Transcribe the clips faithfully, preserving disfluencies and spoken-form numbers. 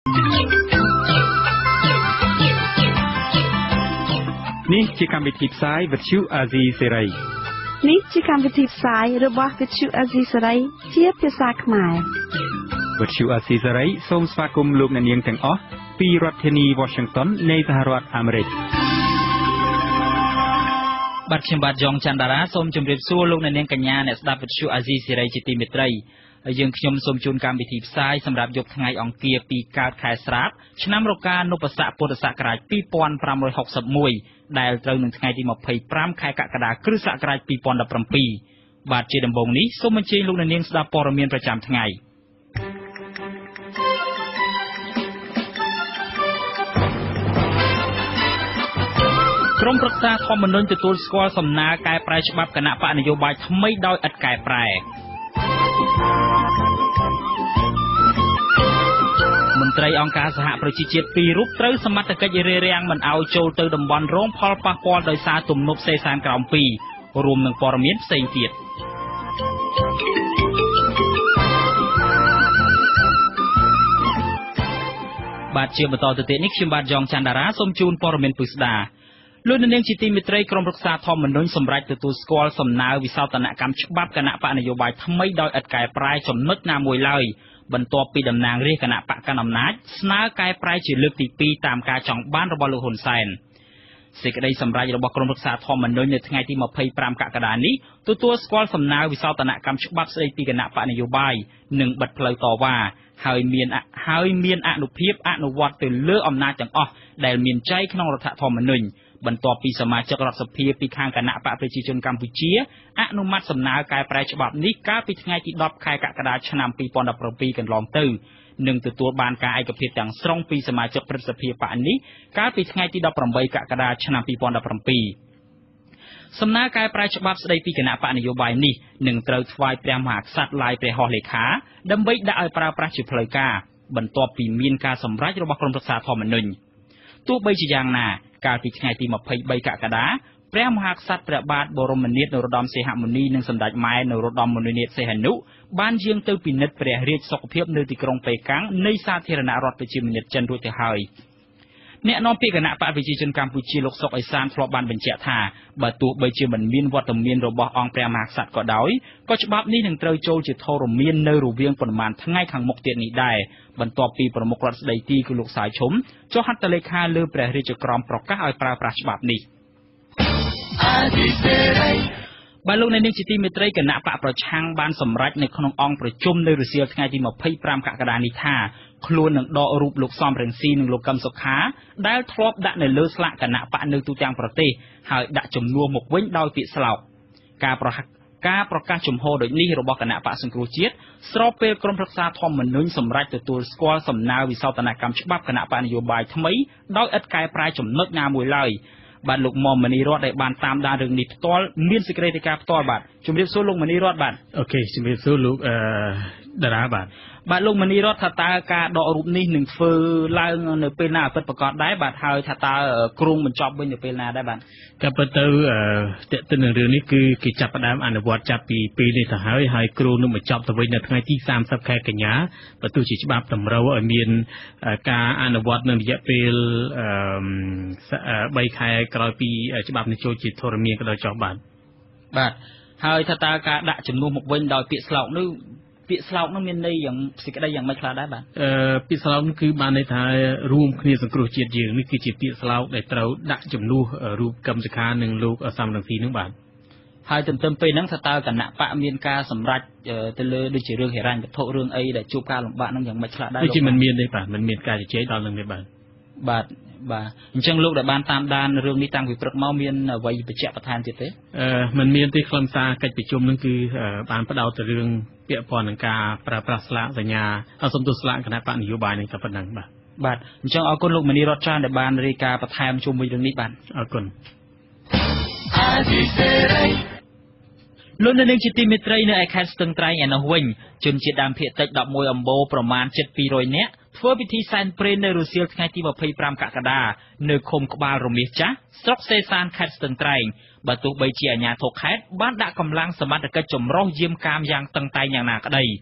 នេះជាកម្មវិធីផ្សាយវិទ្យុអាស៊ីសេរីនេះជាកម្មវិធីផ្សាយរបស់វិទ្យុអាស៊ីសេរីជាភាសាខ្មែរវិទ្យុអាស៊ីសេរីសូមស្វាគមន៍លោកអ្នកនាងទាំងអស់ពីរដ្ឋធានី Washington នៃសហរដ្ឋអាមេរិកបាទខ្ញុំបាទយ៉ងច័ន្ទតារាសូមជម្រាបសួរលោកអ្នកនាងកញ្ញាអ្នកស្ដាប់វិទ្យុអាស៊ីសេរីជាទីមេត្រីហើយយើងខ្ញុំសូមជូនកម្មវិធីផ្សាយសម្រាប់យប់ថ្ងៃអង្គារពីកើតខែស្រាបឆ្នាំរកានុបស័កពុទ្ធសករាជពីរពាន់ប្រាំរយហកសិបមួយដែលត្រូវនឹងថ្ងៃទីម្ភៃប្រាំខែកក្កដាគ្រិស្តសករាជពីរពាន់ដប់ប្រាំពីរបាទជាដំបូងនេះសូមអញ្ជើញលោកអ្នកនាងស្ដាប់ព័ត៌មានប្រចាំថ្ងៃក្រុមប្រឹក្សាធម្មនុញ្ញទទួលស្គាល់សំណើកែប្រែច្បាប់គណៈបកនយោបាយថ្មីដោយឥតកែប្រែមន្ត្រីអង្គការសហប្រជាជាតិពីររូបត្រូវសមត្ថកិច្ចរារាំងមិនឲ្យចូលទៅតំបន់រងផលប៉ះពាល់ដោយសារទំនប់សេសានក្រោមពីររួមនឹងព័ត៌មានផ្សេងទៀតបាទជាបន្តទៅទៀតនេះខ្ញុំបាទយ៉ងច័ន្ទតារាសូមជូនព័ត៌មានពិស្ដាលោកនាងជាទីមេត្រីក្រុមប្រឹក្សាធម្មនុញ្ញសម្រាប់ទទួលស្គាល់សំណើវិសោធនកម្មច្បាប់គណៈបកនយោបាយថ្មីដោយឥតកែប្រែចំណុចណាមួយឡើយបន្ទាប់ពីតំណាងរាស្ត្រគណៈបកកណ្ដាលអំណាចស្នើកែប្រែជាលើកទីពីរតាមការចង់បានរបស់លោកហ៊ុនសែនសេចក្តីសម្រេចរបស់ក្រុមប្រឹក្សាធម្មនុញ្ញនៅថ្ងៃទីម្ភៃប្រាំកក្កដានេះទទួលស្គាល់សំណើវិសោធនកម្មច្បាប់ស្តីពីគណៈបកនយោបាយនិងបិទផ្លូវតវ៉ាហើយមានហើយមានអនុភាពអនុវត្តទៅលើអំណាចទាំងអស់ដែលមានចែងក្នុងរដ្ឋធម្មនុញ្ញបន្ទាប់ពីសមាជិករដ្ឋសភាពីខាងគណៈបកប្រជាជនកម្ពុជាអនុម័តសំណើកែប្រែច្បាប់នេះកាលពីថ្ងៃទីដប់ខែកក្កដាឆ្នាំពីរពាន់ដប់ប្រាំពីរកន្លងទៅនិងទទួលបានការឯកភាពទាំងស្រុងពីសមាជិកព្រឹទ្ធសភាបកនេះកាលពីថ្ងៃទីដប់ប្រាំបីកក្កដាឆ្នាំពីរពាន់ដប់ប្រាំពីរសំណើកែប្រែច្បាប់ស្តីពីគណៈបកនយោបាយនេះនឹងត្រូវថ្វាយព្រះមហាក្សត្រឡាយព្រះហស្ថលេខាដើម្បីដាក់ឲ្យប្រើប្រាស់ជាផ្លូវការបន្ទាប់ពីមានការសម្រេចរបស់ក្រុមប្រឹក្សាធម្មនុញ្ញទោះបីជាយ៉ាងណាកាលពីថ្ងៃទីម្ភៃបីកក្កដាព្រះមហាក្សត្រព្រះបាទបរមនាថនរោត្តមសីហមុនីនិងសម្ដេចម៉ែនរោត្តមមុនីនាថសីហនុបានយាងទៅពិនិត្យព្រះរាជសុខភាពនៅទីក្រុងប៉េកាំងនៃសាធារណរដ្ឋប្រជាមានិតចិនរួចទៅហើយអ្នកនាំពាក្យគណៈបកប្រជាជនកម្ពុជាលោកសុកអេសានធ្លាប់បានបញ្ជាក់ថាបើទោះបីជាមិនមានវត្តមានរបស់អង្គព្រះមហាក្សត្រក៏ដោយក៏ច្បាប់នេះនឹងត្រូវចូលជាធរមាននៅរវាងប៉ុន្មានថ្ងៃខាងមុខទៀតនេះដែរបន្ទាប់ពីប្រមុខរដ្ឋស្ដីទីគឺលោកសាយឈុំចុះហត្ថលេខាលើព្រះរាជក្រមប្រកាសឲ្យប្រើប្រាស់ច្បាប់នេះបាទលោកអ្នកនាងជាទីមេត្រីគណៈបកប្រឆាំងបានសម្រេចនៅក្នុងអង្គប្រជុំនៅរសៀលថ្ងៃទីម្ភៃប្រាំកក្កដានេះថាខ្លួននឹងដករូបលោកសំរងស៊ីនិងលោកកឹមសុខាដែលធ្លាប់ដាក់នៅលើស្លាកគណៈបកនៅទូទាំងប្រទេសហើយដាក់ជំនួសមកវិញដោយពាក្យស្លោកការប្រកាសការប្រកាសជំហរដូចនេះរបស់គណៈបកសង្គ្រោះជាតិស្របពេលក្រុមប្រឹក្សាធម្មនុញ្ញសម្រេចទទួលស្គាល់សំណើវិសោធនកម្មច្បាប់គណៈបកនយោបាយថ្មីដោយឥតកែប្រែចំណុចណាមួយឡើយបាទលោកមុំមនីរតដែលបានតាមដានរឿងនេះផ្ទាល់មានសេចក្តីរាយការណ៍ផ្ទាល់បាទជំរាបសួរលោកមនីរតបាទអូខេជំរាបសួរលោកអឺតារាបាទបាទលោកមនីរតថាតើការដករូបនេះនឹងធ្វើឡើងនៅពេលណាពិតប្រាកដដែរបាទហើយថាតើគ្រងបញ្ចប់វិញនៅពេលណាដែរបាទក៏ពិតទៅតេតិនរឿងនេះគឺគេចាប់ផ្ដើមអនុវត្តចាប់ពីពេលនេះទៅហើយហើយគ្រងនឹងបញ្ចប់ទៅវិញនៅថ្ងៃទីសាមសិបខែកញ្ញាបើទោះជាច្បាប់តម្រូវឲ្យមានការអនុវត្តនៅរយៈពេលបីខែក្រោយពីច្បាប់នេះចូលជាធរមានក៏ដោយចុះបាទបាទហើយថាតើការដាក់ជំនួសមកវិញដោយពាក្យស្លោកនោះពាក្យស្លោកនោះមានន័យយ៉ាងសេចក្តីយ៉ាងម៉េចខ្លះដែរបាទអឺពាក្យស្លោកនោះគឺបានន័យថារួមគ្នាសង្គ្រោះជាតិយើងនេះគឺជាពាក្យស្លោកដែលត្រូវដាក់ជំនួសរូបកឹមសុខានិងលោកសំរងស៊ីនឹងបាទហើយទន្ទឹមពេលហ្នឹងថាតើគណៈបកមានការសម្រេចទៅលើដូចជារឿងហិរញ្ញវត្ថុរឿងអីដែលជួបការលំបាកហ្នឹងយ៉ាងម៉េចខ្លះដែរដូចជាមិនមានទេបាទមិនមានការជជែកដល់នឹងទេបាទបាទបាទអញ្ចឹងលោកដែលបានតាមដានរឿងនេះតាំងពីព្រឹកមកមានអ្វីបញ្ជាក់បន្ថែមទៀតទេអឺមិនមានទេខ្លឹមសារកិច្ចប្រជុំហ្នឹងគឺបានផ្ដោតទៅរឿងពាក្យព័ន្ធនឹងការប្រើប្រាស់ស្លាកសញ្ញាសំទោសស្លាកគណៈបកនយោបាយនេះតែប៉ុណ្ណឹងបាទបាទអញ្ចឹងអរគុណលោកមនីរតច្រើនដែលបានរាយការណ៍បន្ថែមជុំវិញរឿងនេះបាទអរគុណលោកនាងជាទីមេត្រីនៅឯខេត្តស្ទឹងត្រែងឯនោះវិញជនជាតិដើមភាគតិចដប់មួយអំបូរប្រមាណជិតពីររយនាក់ធ្វើពិធីសែនព្រេននៅរសៀលថ្ងៃទីម្ភៃប្រាំកក្កដានៅឃុំក្បាលរមាសចាស់ស្រុកសេសានខេត្តស្ទឹងត្រែងបើទោះបីជាអាជ្ញាធរខេត្តបានដាក់កម្លាំងសមត្ថកិច្ចចម្រុះយាមកាមយ៉ាងតឹងតែងយ៉ាងណាក្តី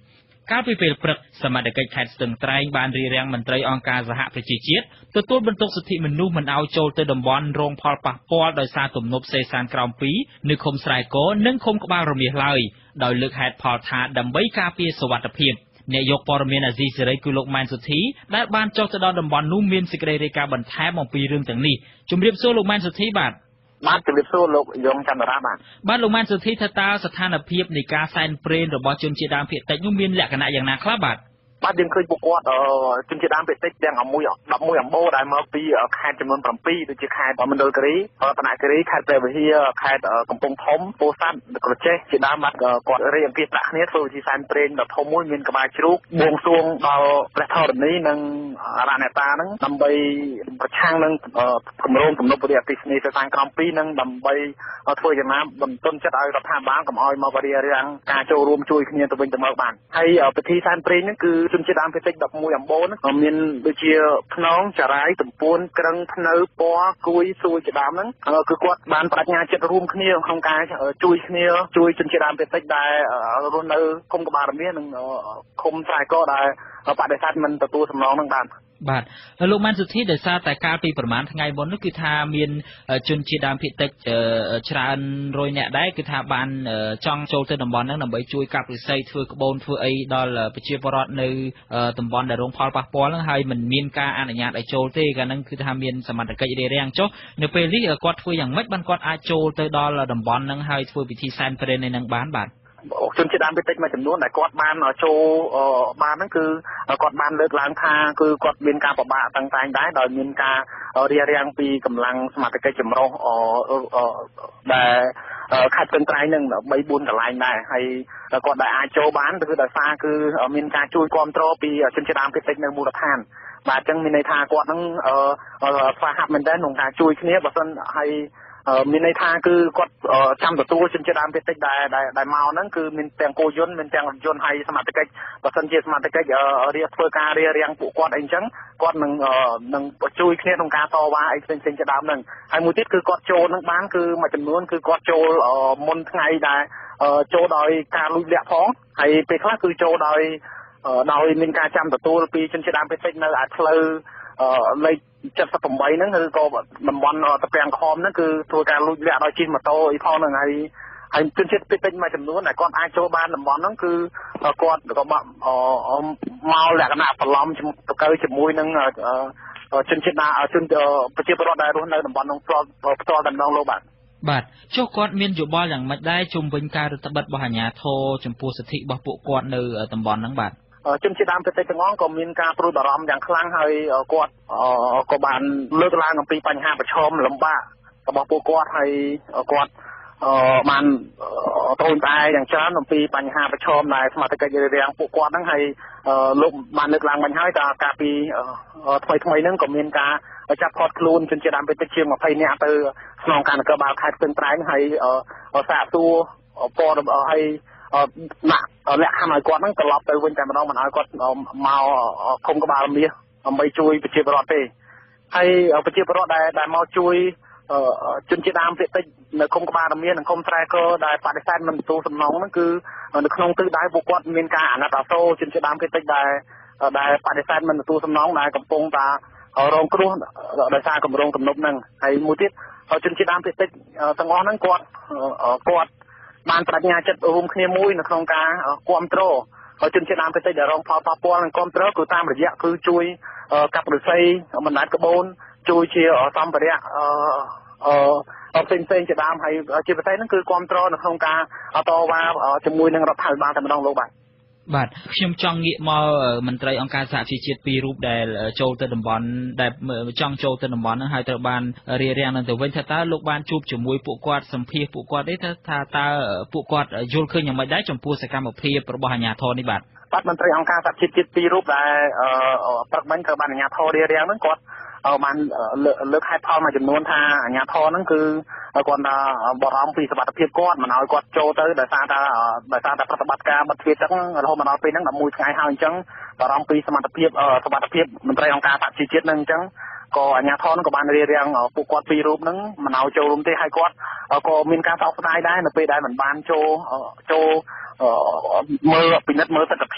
កាលពីពេលព្រឹកសមាជិកខេត្តស្ទឹងត្រែងបានរៀបរៀងមន្ត្រីអង្គការសហប្រជាជាតិទទួលបន្ទុកសិទ្ធិមនុស្សមិនឲ្យចូលទៅតំបន់រងផលប៉ះពាល់ដោយសារទំនប់សេសានក្រោមពីរនៅឃុំស្រែកនិងឃុំក្បាលរមាសឡើយដោយលើកហេតុផលថាដើម្បីការពារសុវត្ថិភាពអ្នកយកព័ត៌មានអាស៊ីសេរីគឺលោកម៉ែនសុធីដែលបានចុះទៅដល់តំបន់នោះមានសេចក្តីរាយការណ៍បន្ថែមអំពីរឿងទាំងនេះជំរាបសួរលោកម៉ែនសុធីបាទបាទជំរាបសួរលោកយងចន្ទរាបាទបាទលោកម៉ែនសុធីថាតើស្ថានភាពនៃការសែនព្រេនរបស់ជនជាតិដើមភាគតិចនោះមានលក្ខណៈយ៉ាងណាខ្លះបាទបាទយើងឃើញពួកគាត់ជនជាតិដើមភាគតិចទាំងមួយដប់មួយអំបូរដែលមកពីខេត្តចំនួនប្រាំពីរដូចជាខេត្តមណ្ឌលគិរីបណគិរីខេត្តព្រះវិហារខេត្តកំពង់ធំពោធិ៍សាត់ក្រចេះជាដើមបាទគាត់រៀបអំពីប្រាក់គ្នាធ្វើវិធីសែនព្រេនដ៏ធំមួយមានក្បាលជ្រូកបួងសួងដល់ព្រះធរណីនិងអរណេតាហ្នឹងដើម្បីប្រឆាំងនឹងគម្រោងទំនប់វារីអគ្គិសនីសេសានក្រោមពីរនិងដើម្បីធ្វើយ៉ាងណាបន្ទន់ចិត្តឲ្យរដ្ឋាភិបាលកុំឲ្យមករារាំងការចូលរួមជួយគ្នាទៅវិញទៅមកបានហើយពិធីសែនព្រេនហ្នឹងគឺជនជាតិដើមភាគតិចដប់មួយអំបូរហ្នឹងមានដូចជាខ្នងចារាយទំពួនក្រឹងភ្នៅពណ៌គួយសួយជាដើមហ្នឹងគឺគាត់បានបដិញ្ញាចិត្តរួមគ្នាក្នុងការជួយគ្នាជួយជនជាតិដើមភាគតិចដែលរស់នៅឃុំក្បាលរមាសនិងឃុំស្រែកដែលបដិសេធមិនទទួលសំណងហ្នឹងបានបាទលោកម៉ាន់សុធីដោយសារតែកាលពីប្រហែលថ្ងៃមុននោះគឺថាមានជនជាតិដើមភាគតិចច្រើនរយនាក់ដែរគឺថាបានចង់ចូលទៅតំបន់ហ្នឹងដើម្បីជួយកាប់ឫស្សីធ្វើក្បូនធ្វើអីដល់ប្រជាពលរដ្ឋនៅតំបន់ដែលរងផលប៉ះពាល់ហ្នឹងហើយមិនមានការអនុញ្ញាតឲ្យចូលទេកាលហ្នឹងគឺថាមានសមត្ថកិច្ចរារាំងចុះនៅពេលនេះគាត់ធ្វើយ៉ាងម៉េចបានគាត់អាចចូលទៅដល់តំបន់ហ្នឹងហើយធ្វើពិធីសែនព្រេននៅហ្នឹងបានបាទជនជាតិដើមភាគតិចមួយចំនួនដែលគាត់បានចូលបានហ្នឹងគឺគាត់បានលើកឡើងថាគឺគាត់មានការពិបាកតាំងតែងដែរដោយមានការរារាំងពីកម្លាំងសមត្ថកិច្ចចម្រុះដែលខេត្តស្ទឹងត្រែងនឹងបីបួនកន្លែងដែរហើយគាត់ដែលអាចចូលបានគឺដោយសារគឺមានការជួយគ្រប់គ្រងពីជនជាតិដើមភាគតិចនៅមូលដ្ឋានបាទអញ្ចឹងមានន័យថាគាត់នឹងស្វាហាប់មែនទែនក្នុងការជួយគ្នាបើមិនឲ្យមានន័យថាគឺគាត់ចាំទទួលជនជាតិដើមភាគតិចដែលដែលមកហ្នឹងគឺមានទាំងគោយន្តមានទាំងរថយន្តហើយសមត្ថកិច្ចបើមិនជាសមត្ថកិច្ចរៀបធ្វើការរារាំងពួកគាត់អីអញ្ចឹងគាត់នឹងនឹងជួយគ្នាក្នុងការតវ៉ាអីផ្សេងផ្សេងជាដើមហ្នឹងហើយមួយទៀតគឺគាត់ចូលហ្នឹងបានគឺមួយចំនួនគឺគាត់ចូលមុនថ្ងៃដែលចូលដោយការលួចលាក់ផងហើយពេលខ្លះគឺចូលដោយដោយមានការចាំទទួលពីជនជាតិដើមភាគតិចនៅឯផ្លូវលេខเจ็ดสิบแปดហ្នឹងគឺក៏តំបន់តាពាំងខំហ្នឹងគឺធ្វើការលួចលាក់ដោយជិះម៉ូតូអីផងហ្នឹងហើយហើយជនជាតិពេញមួយចំនួនដែលគាត់អាចចូលបានតំបន់ហ្នឹងគឺគាត់ក៏មកលក្ខណៈបន្លំទៅកើជាមួយនឹងជនជាតិណាជនប្រជាពលរដ្ឋដែលរស់នៅតំបន់ហ្នឹងផ្ទាល់ផ្ទាល់តែម្ដងលោកបាទបាទចុះគាត់មានយោបល់យ៉ាងម៉េចដែរជុំវិញការរដ្ឋបិទរបស់អាជ្ញាធរចំពោះសិទ្ធិរបស់ពួកគាត់នៅតំបន់ហ្នឹងបាទជនជាតិដើមភាគតិចទាំងអស់ក៏មានការព្រួយបារម្ភយ៉ាងខ្លាំងហើយគាត់ក៏បានលើកឡើងអំពីបញ្ហាប្រឈមលំបាករបស់ពួកគាត់ហើយគាត់បានត្អូញត្អែយ៉ាងច្រើនអំពីបញ្ហាប្រឈមដែលសមាជិករារាំងពួកគាត់ហ្នឹងហើយលោកបានលើកឡើងមិញហើយថាកាលពីថ្មីថ្មីហ្នឹងក៏មានការចាប់ផាត់ខ្លួនជនជាតិដើមភាគតិចជាងยี่สิบនាក់ទៅក្នុងការនគរបាលខេត្តស្ទឹងត្រែងហើយសាកសួរពណ៌ហើយដាក់លក្ខខណ្ឌឲ្យគាត់ហ្នឹងត្រឡប់ទៅវិញតែម្ដងមិនឲ្យគាត់មកឃុំក្បាលមាសដើម្បីជួយប្រជាពលរដ្ឋទេហើយប្រជាពលរដ្ឋដែលដែលមកជួយជនជាតិដើមភាគតិចនៅឃុំក្បាលមាសនិងឃុំស្រែកដែលបដិសេធមិនទទួលសំណងហ្នឹងគឺនៅក្នុងទិសដៅពួកគាត់មានការអាណិតអាសូរជនជាតិដើមភាគតិចដែលដែលបដិសេធមិនទទួលសំណងដែលកំពុងតែរងគ្រោះដោយសារគម្រោងទំនប់ហ្នឹងហើយមួយទៀតជនជាតិដើមភាគតិចទាំងអស់ហ្នឹងគាត់គាត់បានបញ្ញាចិត្តរួមគ្នាមួយនៅក្នុងការគ្រប់គ្រងឲ្យជនជាតិដើមភាគតិចដែលរងផលប៉ះពាល់និងគ្រប់គ្រងគឺតាមរយៈគឺជួយកាប់ឫស្សីបណ្ដាញក្បូនជួយជាសម្ភារៈអឺផ្សេងផ្សេងជាដើមហើយជាពិសេសហ្នឹងគឺគ្រប់គ្រងនៅក្នុងការតវ៉ាជាមួយនឹងរដ្ឋាភិបាលតែម្ដងលោកបាទបាទខ្ញុំចង់ងាកមកមន្ត្រីអង្គការសហជីវជាតិពីររូបដែលចូលទៅតំបន់ដែលចង់ចូលទៅតំបន់ហ្នឹងហើយត្រូវបានរារាំងនឹងទៅវិញថាតើលោកបានជួបជាមួយពួកគាត់សម្ភាសពួកគាត់ទេថាតើពួកគាត់យល់ឃើញយ៉ាងម៉េចដែរចំពោះសកម្មភាពរបស់អាជ្ញាធរនេះបាទបាទមន្ត្រីអង្គការសហជីវជាតិពីររូបដែលព្រឹកមិញត្រូវបានអាជ្ញាធររារាំងហ្នឹងគាត់បានលើកហេតុផលមួយចំនួនថាអាជ្ញាធរហ្នឹងគឺគាត់ថាបារម្ភពីសុខភាពគាត់មិនឲ្យគាត់ចូលទៅដោយសារតែដោយសារតែប្រតិបត្តិការបិទទ្វារទឹករហូតមកដល់ពេលហ្នឹងelevenថ្ងៃហើយអញ្ចឹងបារម្ភពីសមត្ថភាពសុខភាពមន្ត្រីអង្គការសហជីវជាតិហ្នឹងអញ្ចឹងក៏អាជ្ញាធរហ្នឹងក៏បានរារាំងពួកគាត់ពីររូបហ្នឹងមិនឲ្យចូលរួមទេហើយគាត់ក៏មានការសោកស្ដាយដែរនៅពេលដែលមិនបានចូលចូលមើលពិនិត្យមើលទស្សនវិជ្ជា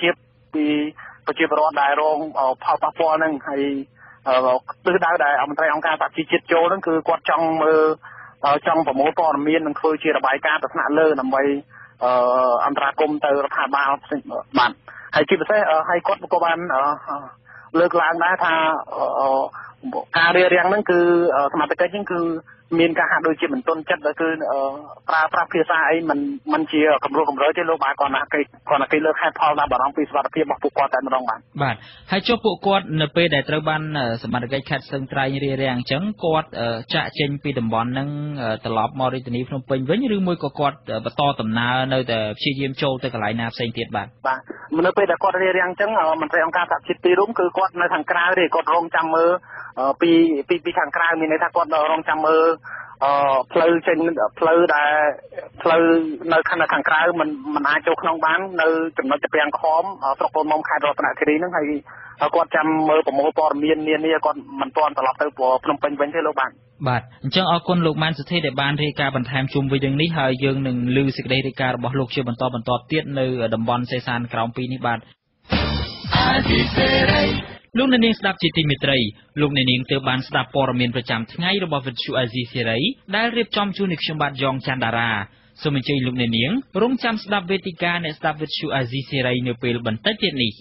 ពីប្រជាពលរដ្ឋដែលរងផលប៉ះពាល់ហ្នឹងហើយទិសដៅដែលមន្ត្រីអង្គការសហជីវជាតិចូលហ្នឹងគឺគាត់ចង់មើលចង់ប្រមូលព័ត៌មាននិងធ្វើជារបាយការណ៍ទៅថ្នាក់លើដើម្បីអន្តរាគមន៍ទៅរដ្ឋាភិបាលផ្សេងបានហើយជាពិសេសហើយគាត់ក៏បានលើកឡើងដែរថាការរៀបរៀងហ្នឹងគឺសមត្ថកិច្ចហ្នឹងគឺមានការហាក់ដូចជាមិនទាន់ចិត្តគឺប្រើប្រាស់ភាសាអីមិនមិនជាកម្រិតកម្រើទេលោកបាទគាត់ណាគេគាត់ណាគេលើកហេតុផលដល់បារម្ភពីសុខភាពរបស់ពួកគាត់តែម្ដងបាទបាទហើយចុះពួកគាត់នៅពេលដែលត្រូវបានសមត្ថកិច្ចខេត្តស្ទឹងត្រែងរារាំងអញ្ចឹងគាត់ចាក់ចេញពីតំបន់ហ្នឹងត្រឡប់មករាជធានីភ្នំពេញវិញឬមួយក៏គាត់បន្តដំណើរនៅតែព្យាយាមចូលទៅកន្លែងណាផ្សេងទៀតបាទបាទនៅពេលដែលគាត់រារាំងអញ្ចឹងមន្ត្រីអង្គការសហជីវទីរួមគឺគាត់នៅខាងក្រៅទេគាត់រងចាំមើលពីពីពីខាងក្រៅមានន័យថាគាត់រងចាំមើលផ្លូវចេញផ្លូវដែលផ្លូវនៅខាងខាងក្រៅมันมันអាចចូលក្នុងបាននៅចំណុចតាំងខំស្រុកកូនមុំខេត្តរតនគិរីហ្នឹងហើយគាត់ចាំមើលប្រមូលព័ត៌មាននានាគាត់មិនទាន់ត្រឡប់ទៅភ្នំពេញវិញទេលោកបាទបាទអញ្ចឹងអរគុណលោកម៉ានសុធីដែលបានរាយការណ៍បន្ថែមជុំវិញរឿងនេះហើយយើងនឹងលើសេចក្តីរាយការណ៍របស់លោកជាបន្តបន្តទៀតនៅតំបន់សេសានក្រោមពីនេះបាទលោកអ្នកនាងស្ដាប់ជាទីមេត្រីលោកអ្នកនាងទើបបានស្ដាប់ព័ត៌មានប្រចាំថ្ងៃរបស់វិទ្យុអាស៊ីសេរីដែលរៀបចំជូននៅខ្ញុំបាទយ៉ងច័ន្ទតារាសូមអញ្ជើញលោកអ្នកនាងរងចាំស្ដាប់វេទិកាអ្នកស្ដាប់វិទ្យុអាស៊ីសេរីនៅពេលបន្តិចទៀតនេះ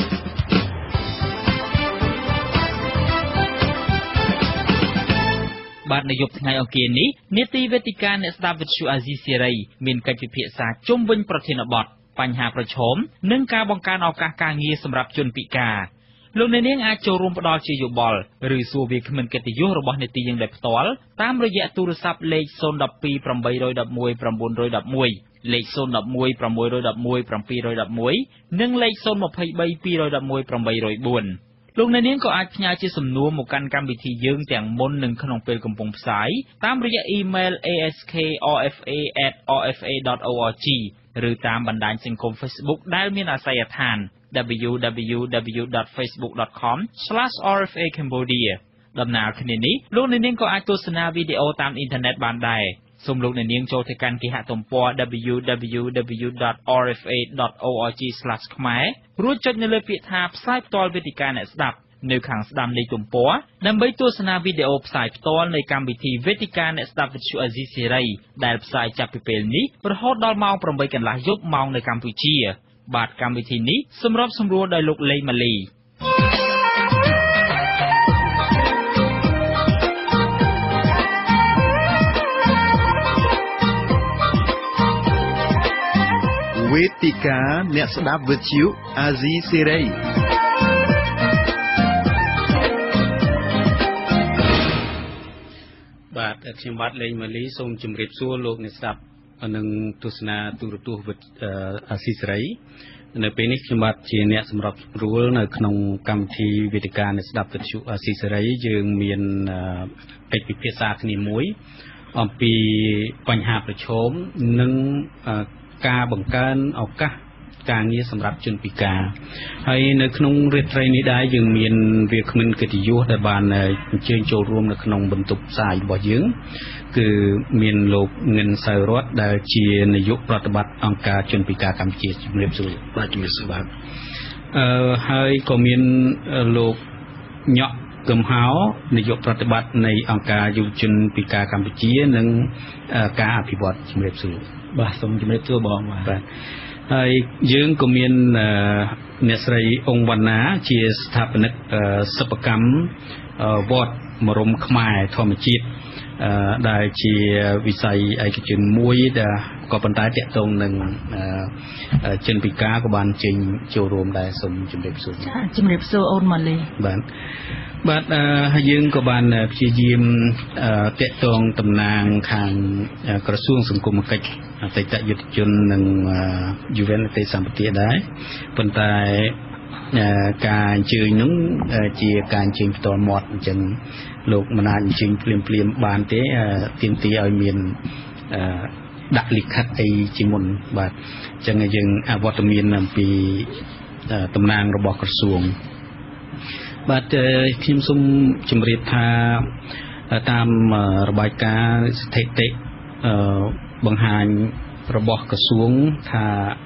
បាទនៅយប់ថ្ងៃអង្គារនេះនាទីវេទិកាអ្នកស្ដាប់វិទ្យុអាស៊ីសេរីមានកិច្ចពិភាក្សាជុំវិញប្រធានបទបញ្ហាប្រឈមនិងការបង្កើនឱកាសការងារសម្រាប់ជនពិការលោកអ្នកនាងអាចចូលរួមផ្ដល់ជាយោបល់ឬសួរវាគ្មិនកិត្តិយសរបស់នាទីយើងដោយផ្ទាល់តាមរយៈទូរស័ព្ទលេខศูนย์ หนึ่ง สอง แปด หนึ่ง หนึ่ง หนึ่ง เก้า หนึ่ง หนึ่ง លេខศูนย์ หนึ่ง หนึ่ง หก หก หนึ่ง หนึ่ง เจ็ด หนึ่ง និងលេខศูนย์ สอง สาม สอง หนึ่ง หนึ่ง แปด หนึ่ง ศูนย์ លោកអ្នកនាងក៏អាចផ្ញើជាសំណួរមកកាន់កម្មវិធីយើងទាំងមុននិងក្នុងពេលកំពុងផ្សាយតាមរយៈអ៊ីមែល a s k r f a at r f a dot org ឬតាមបណ្ដាញសង្គម Facebook ដែលមានអាសយដ្ឋាន w w w dot facebook dot com slash r f a cambodia ដំណើរគ្នានេះលោកអ្នកនាងក៏អាចទស្សនាវីដេអូតាមអ៊ីនធឺណិតបានដែរសូមលោកអ្នកនាងចូលទៅកាន់គេហទំព័រ w w w dot r f a dot org slash khmer រួចចុចនៅលើពាក្យថាផ្សាយផ្ទាល់វេទិកាអ្នកស្ដាប់នៅខាងស្ដាំនៃទំព័រដើម្បីទស្សនាវីដេអូផ្សាយផ្ទាល់នៃកម្មវិធីវេទិកាអ្នកស្ដាប់វិទ្យុអាស៊ីសេរីដែលផ្សាយចាប់ពីពេលនេះរហូតដល់ម៉ោង ប្រាំបី កន្លះយប់ម៉ោងនៅកម្ពុជាបាទកម្មវិធីនេះសម្របសម្រួលដោយលោកលេងម៉ាលីវេទិកាអ្នកស្ដាប់វិទ្យុអាស៊ីសេរីបាទខ្ញុំបាទលេងម៉ាលីសូមជម្រាបសួរលោកអ្នកស្ដាប់និងទស្សនាទូរទស្សន៍វិទ្យុអាស៊ីសេរីនៅពេលនេះខ្ញុំបាទជាអ្នកសម្របសម្រួលនៅក្នុងកម្មវិធីវេទិកាអ្នកស្ដាប់វិទ្យុអាស៊ីសេរីយើងមានកិច្ចពិភាក្សាគ្នាមួយអំពីបញ្ហាប្រឈមនិងការបង្កើនឱកាសការងារសម្រាប់ជនពិការហើយនៅក្នុងរាត្រីនេះដែរយើងមានវាគ្មិនកិត្តិយសដែលបានអញ្ជើញចូលរួមនៅក្នុងបន្ទប់ផ្សាយរបស់យើងគឺមានលោកងិនសៅរតដែលជានាយកប្រតិបត្តិអង្គការជនពិការកម្ពុជាជំរាបសួរបាទជំរាបសួរបាទអឺហើយក៏មានលោកញក់កឹមហោនាយកប្រតិបត្តិនៃអង្គការយុវជនពិការកម្ពុជានិងការអភិវឌ្ឍជំរាបសួរបាទសូមជំរាបសួរបងបាទហើយយើងក៏មានអ្នកស្រីអង្គវណ្ណាជាស្ថាបនិកសិប្បកម្មវត្តមរំខ្មែរធម្មជាតិដែលជាវិស័យឯកជនមួយដែលក៏ប៉ុន្តែតាក់ទងនឹងជនពិការក៏បានចេញចូលរួមដែរសូមជម្រាបសួរចា៎ជម្រាបសួរអូនម៉ាលីបាទបាទហើយយើងក៏បានព្យាយាមតាក់ទងតំណាងខាងក្រសួងសង្គមកិច្ចអតីតយុវជននិងយុវនីតិសម្បទាដែរប៉ុន្តែការអញ្ជើញនោះជាការអញ្ជើញផ្ទាល់មាត់អញ្ចឹងលោកមិនអាចអញ្ជើញភ្លាមភ្លាមបានទេទាមទារឲ្យមានដាក់លិខិតអីជាមុនបាទអញ្ចឹងយើងអវត្តមានអំពីតំណាងរបស់ក្រសួងបាទខ្ញុំសូមជម្រាបថាតាមរបាយការណ៍ស្ថិតិបង្ហាញរបស់ក្រសួងថា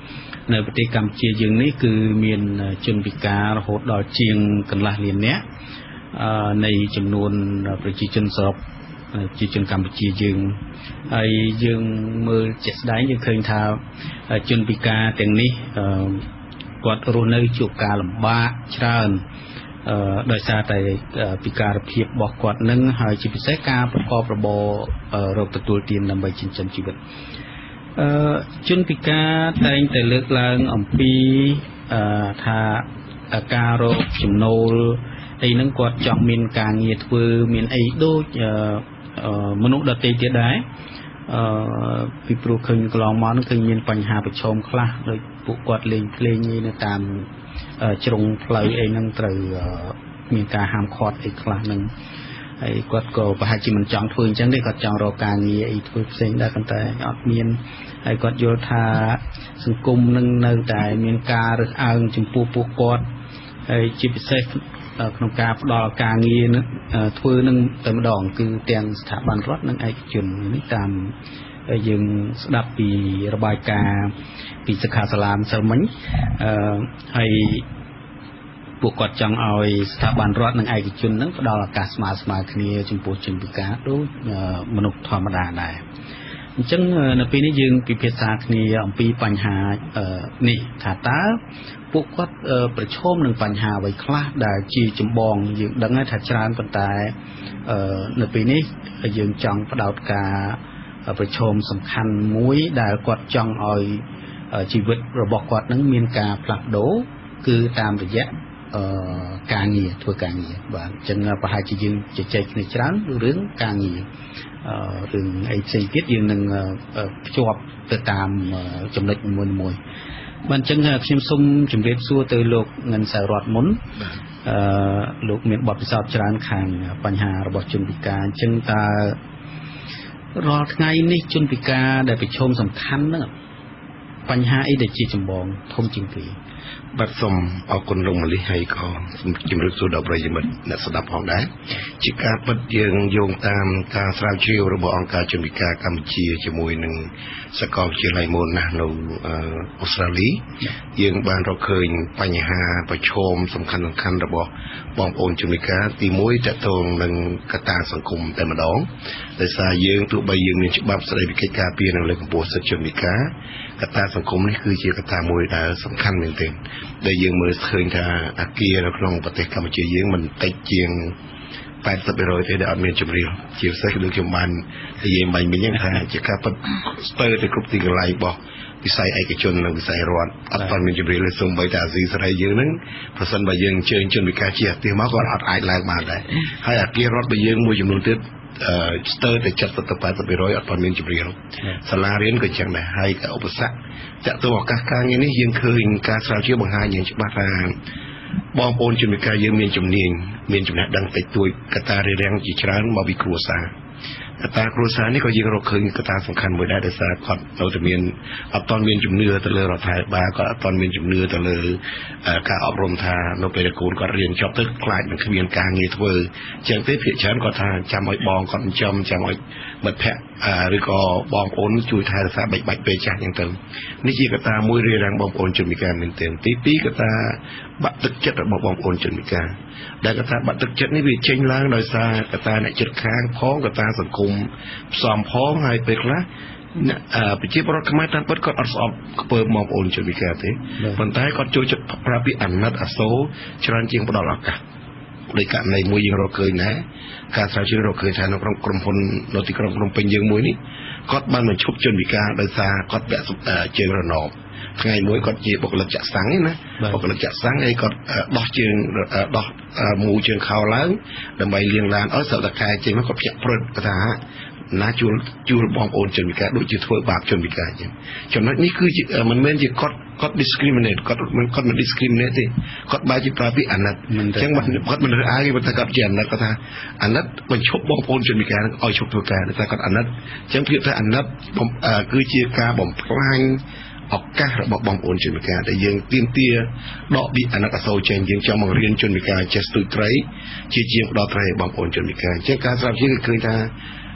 នៅប្រទេសកម្ពុជាយើងនេះគឺមានជនពិការរហូតដល់ជាងកន្លះលាននាក់នៃចំនួនប្រជាជនសរុបជាជនកម្ពុជាយើងហើយយើងមើលជាក់ស្ដែងយើងឃើញថាជនពិការទាំងនេះគាត់រស់នៅជួបការលំបាកច្រើនដោយសារតែពិការភាពរបស់គាត់នឹងហើយជាពិសេសការប្រកបរបររកទទួលទានដើម្បីចិញ្ចឹមជីវិតអឺជនពិការតែងតែលើកឡើងអំពីថាការរកចំណូលអីហ្នឹងគាត់ចង់មានការងារធ្វើមានអីដូចមនុស្សដទៃទៀតដែរអឺពីព្រោះឃើញកន្លងមកហ្នឹងឃើញមានបញ្ហាប្រឈមខ្លះដូចពួកគាត់លេងភ្លេងនៅតាមជ្រុងផ្លូវអីហ្នឹងត្រូវមានការហាមឃាត់អីខ្លះហ្នឹងហើយគាត់ក៏ប្រហែលជាមិនចង់ធ្វើអញ្ចឹងទេគាត់ចង់រកការងារអីធ្វើផ្សេងដែរប៉ុន្តែអត់មានហើយគាត់យល់ថាសង្គមនឹងនៅតែមានការរើសអើងចំពោះពួកគាត់ហើយជាពិសេសក្នុងការផ្ដល់ការងារនឹងធ្វើនឹងតែម្ដងគឺទាំងស្ថាប័នរដ្ឋនិងឯកជននេះតាមយើងស្ដាប់ពីរបាយការណ៍ពីសិក្ខាសាលាម្សិលមិញអឺហើយពួកគាត់ចង់ឲ្យស្ថាប័នរដ្ឋនិងឯកជននឹងផ្ដល់ឱកាសស្មើស្មើគ្នាចំពោះជនពិការដូចមនុស្សធម្មតាដែរអញ្ចឹងនៅពេលនេះយើងពិភាក្សាគ្នាអំពីបញ្ហានេះថាតើពួកគាត់ប្រឈមនឹងបញ្ហាអ្វីខ្លះដែលជាចម្បងយើងដឹងថាច្រើនប៉ុន្តែនៅពេលនេះយើងចង់ផ្ដោតការប្រឈមសំខាន់មួយដែលគាត់ចង់ឲ្យជីវិតរបស់គាត់នឹងមានការផ្លាស់ប្ដូរគឺតាមរយៈការងារធ្វើការងារបាទអញ្ចឹងប្រហែលជាយើងជជែកគ្នាច្រើនរឿងការងាររឿងអីផ្សេងទៀតយើងនឹងភ្ជាប់ទៅតាមចំណុចមួយៗបាទអញ្ចឹងខ្ញុំសូមជម្រាបសួរទៅលោកងិនសាវរដ្ឋមុនអឺលោកមានបទពិសោធន៍ច្រើនខាងបញ្ហារបស់ជនពិការអញ្ចឹងតើរាល់ថ្ងៃនេះជនពិការដែលប្រឈមសំខាន់ហ្នឹងបញ្ហាអីដែលជាចម្បងធំជាងគេបាទសូមអរគុណលោកម៉ាលីហើយក៏សូមជម្រាបសួរដល់ប្រិយមិត្តអ្នកស្ដាប់ផងដែរជាការពិតយើងយោងតាមការស្រាវជ្រាវរបស់អង្គការជនពិការកម្ពុជាជាមួយនឹងសាកលវិទ្យាល័យមូលណាស់នៅអូស្ត្រាលីយើងបានរកឃើញបញ្ហាប្រឈមសំខាន់សំខាន់របស់បងប្អូនជនពិការទីមួយតកតងនឹងកត្តាសង្គមតែម្ដងដោយសារយើងទោះបីយើងមានច្បាប់ស្តីពីកិច្ចការពារនិងលើកកម្ពស់សិទ្ធិជនពិការកត្តាសង្គមនេះគឺជាកត្តាមួយដែលសំខាន់មែនទែនដែលយើងមើលឃើញថាអាគារនៅក្នុងប្រទេសកម្ពុជាយើងមិនតិចជាងeighty percent ទេដែលអត់មានជំរាបជាពិសេសដូចខ្ញុំបាននិយាយមិញវិញថាជាការពិតស្ទើរតែគ្រប់ទីកន្លែងរបស់វិស័យឯកជននិងវិស័យរដ្ឋអត់បានមានជំរាបលើសូម្បីតែអាស៊ីសេរីយើងហ្នឹងប្រសិនបើយើងអញ្ជើញជនពិការជាអាទិសមកក៏អត់អាចឡើងបានដែរហើយអាគាររដ្ឋរបស់យើងមួយចំនួនទៀតស្ទើរតែseventy to eighty percent អត់បានមានជំរាបសាលារៀនក៏ចឹងដែរហើយឧបសគ្គចាក់ទៅឱកាសការងារនេះយើងឃើញការស្រាវជ្រាវបង្ហាញយ៉ាងច្បាស់ថាបងប្អូនជនពិការយើងមានជំនាញមានចំណេះដឹងតិចតួចកត្តារារាំងជាច្រើនមកពីគ្រួសារកត្តាគ្រួសារនេះក៏យើងរកឃើញកត្តាសំខាន់មួយដែរដោយសារគាត់នៅតែមានអត់ទាន់មានជំនឿទៅលើរដ្ឋាភិបាលគាត់អត់ទាន់មានជំនឿទៅលើការអប់រំថានៅពេលដែលកូនគាត់រៀនចប់ទៅខ្លាចនឹងគ្មានការងារធ្វើអញ្ចឹងទេភាគច្រើនគាត់ថាចាំឲ្យបងគាត់ចិញ្ចឹមចាំឲ្យមិត្តភក្តិឬក៏បងប្អូនជួយថែរក្សាបែកបាច់ពេលចាស់អញ្ចឹងទៅនេះជាកត្តាមួយរារាំងបងប្អូនជនពិការមែនទែនទីពីរកត្តាបាក់ទឹកចិត្តរបស់បងប្អូនជនពិការដែលកត្តាបាក់ទឹកចិត្តនេះវាចេញឡើងដោយសារកត្តាអ្នកជិតខាងផងកត្តាសង្គមផ្សំផងហើយពេលខ្លះប្រជាពលរដ្ឋខ្មែរតាមពិតគាត់អត់ស្អប់ខ្ពើបងប្អូនជនពិការទេប៉ុន្តែគាត់ចូលចិត្តប្រើពាក្យអាណិតអាសូរច្រើនជាងផ្ដល់ឱកាសដោយករណីមួយយើងរកឃើញដែរការស្រាវជ្រាវរកឃើញថានៅក្នុងក្រុមហ៊ុននៅទីក្រុងភ្នំពេញយើងមួយនេះគាត់បានបញ្ឈប់ជនពិការដោយសារគាត់ពាក់ជើងរណបថ្ងៃមួយគាត់ជាបុគ្គលិកចាក់សាំងណាបុគ្គលិកចាក់សាំងហើយគាត់ដោះជើងដោះមូជើងខោឡើងដើម្បីលាងឡានអត់ស្រាប់តែខែចេញមកគាត់ភ្ញាក់ព្រឹកគាត់ថាណាជួលជួលបងប្អូនជនពិការដូចជាធ្វើបាបជនពិការអញ្ចឹងចំណុចនេះគឺមិនមែនជាគាត់គាត់ discriminate គាត់មិនគាត់មិន discriminate ទេគាត់បែរជាប្រើពាក្យអាណិតអញ្ចឹងគាត់មិនរើសអើងទេតែគាត់ជាអាណិតគាត់ថាអាណិតបញ្ឈប់បងប្អូនជនពិការឲ្យឈប់ធ្វើការតែគាត់អាណិតអញ្ចឹងភាពថាអាណិតគឺជាការបំផ្លាញឱកាសរបស់បងប្អូនជនពិការដែលយើងទាមទារដកពីអាណិតអាសូរចេញយើងចង់បង្រៀនជនពិការចេះស្ទូចត្រីជាជាងផ្ដល់ត្រីឲ្យបងប្អូនជនពិការអញ្ចឹងការស្រាវជ្រាវគឺឃើញថា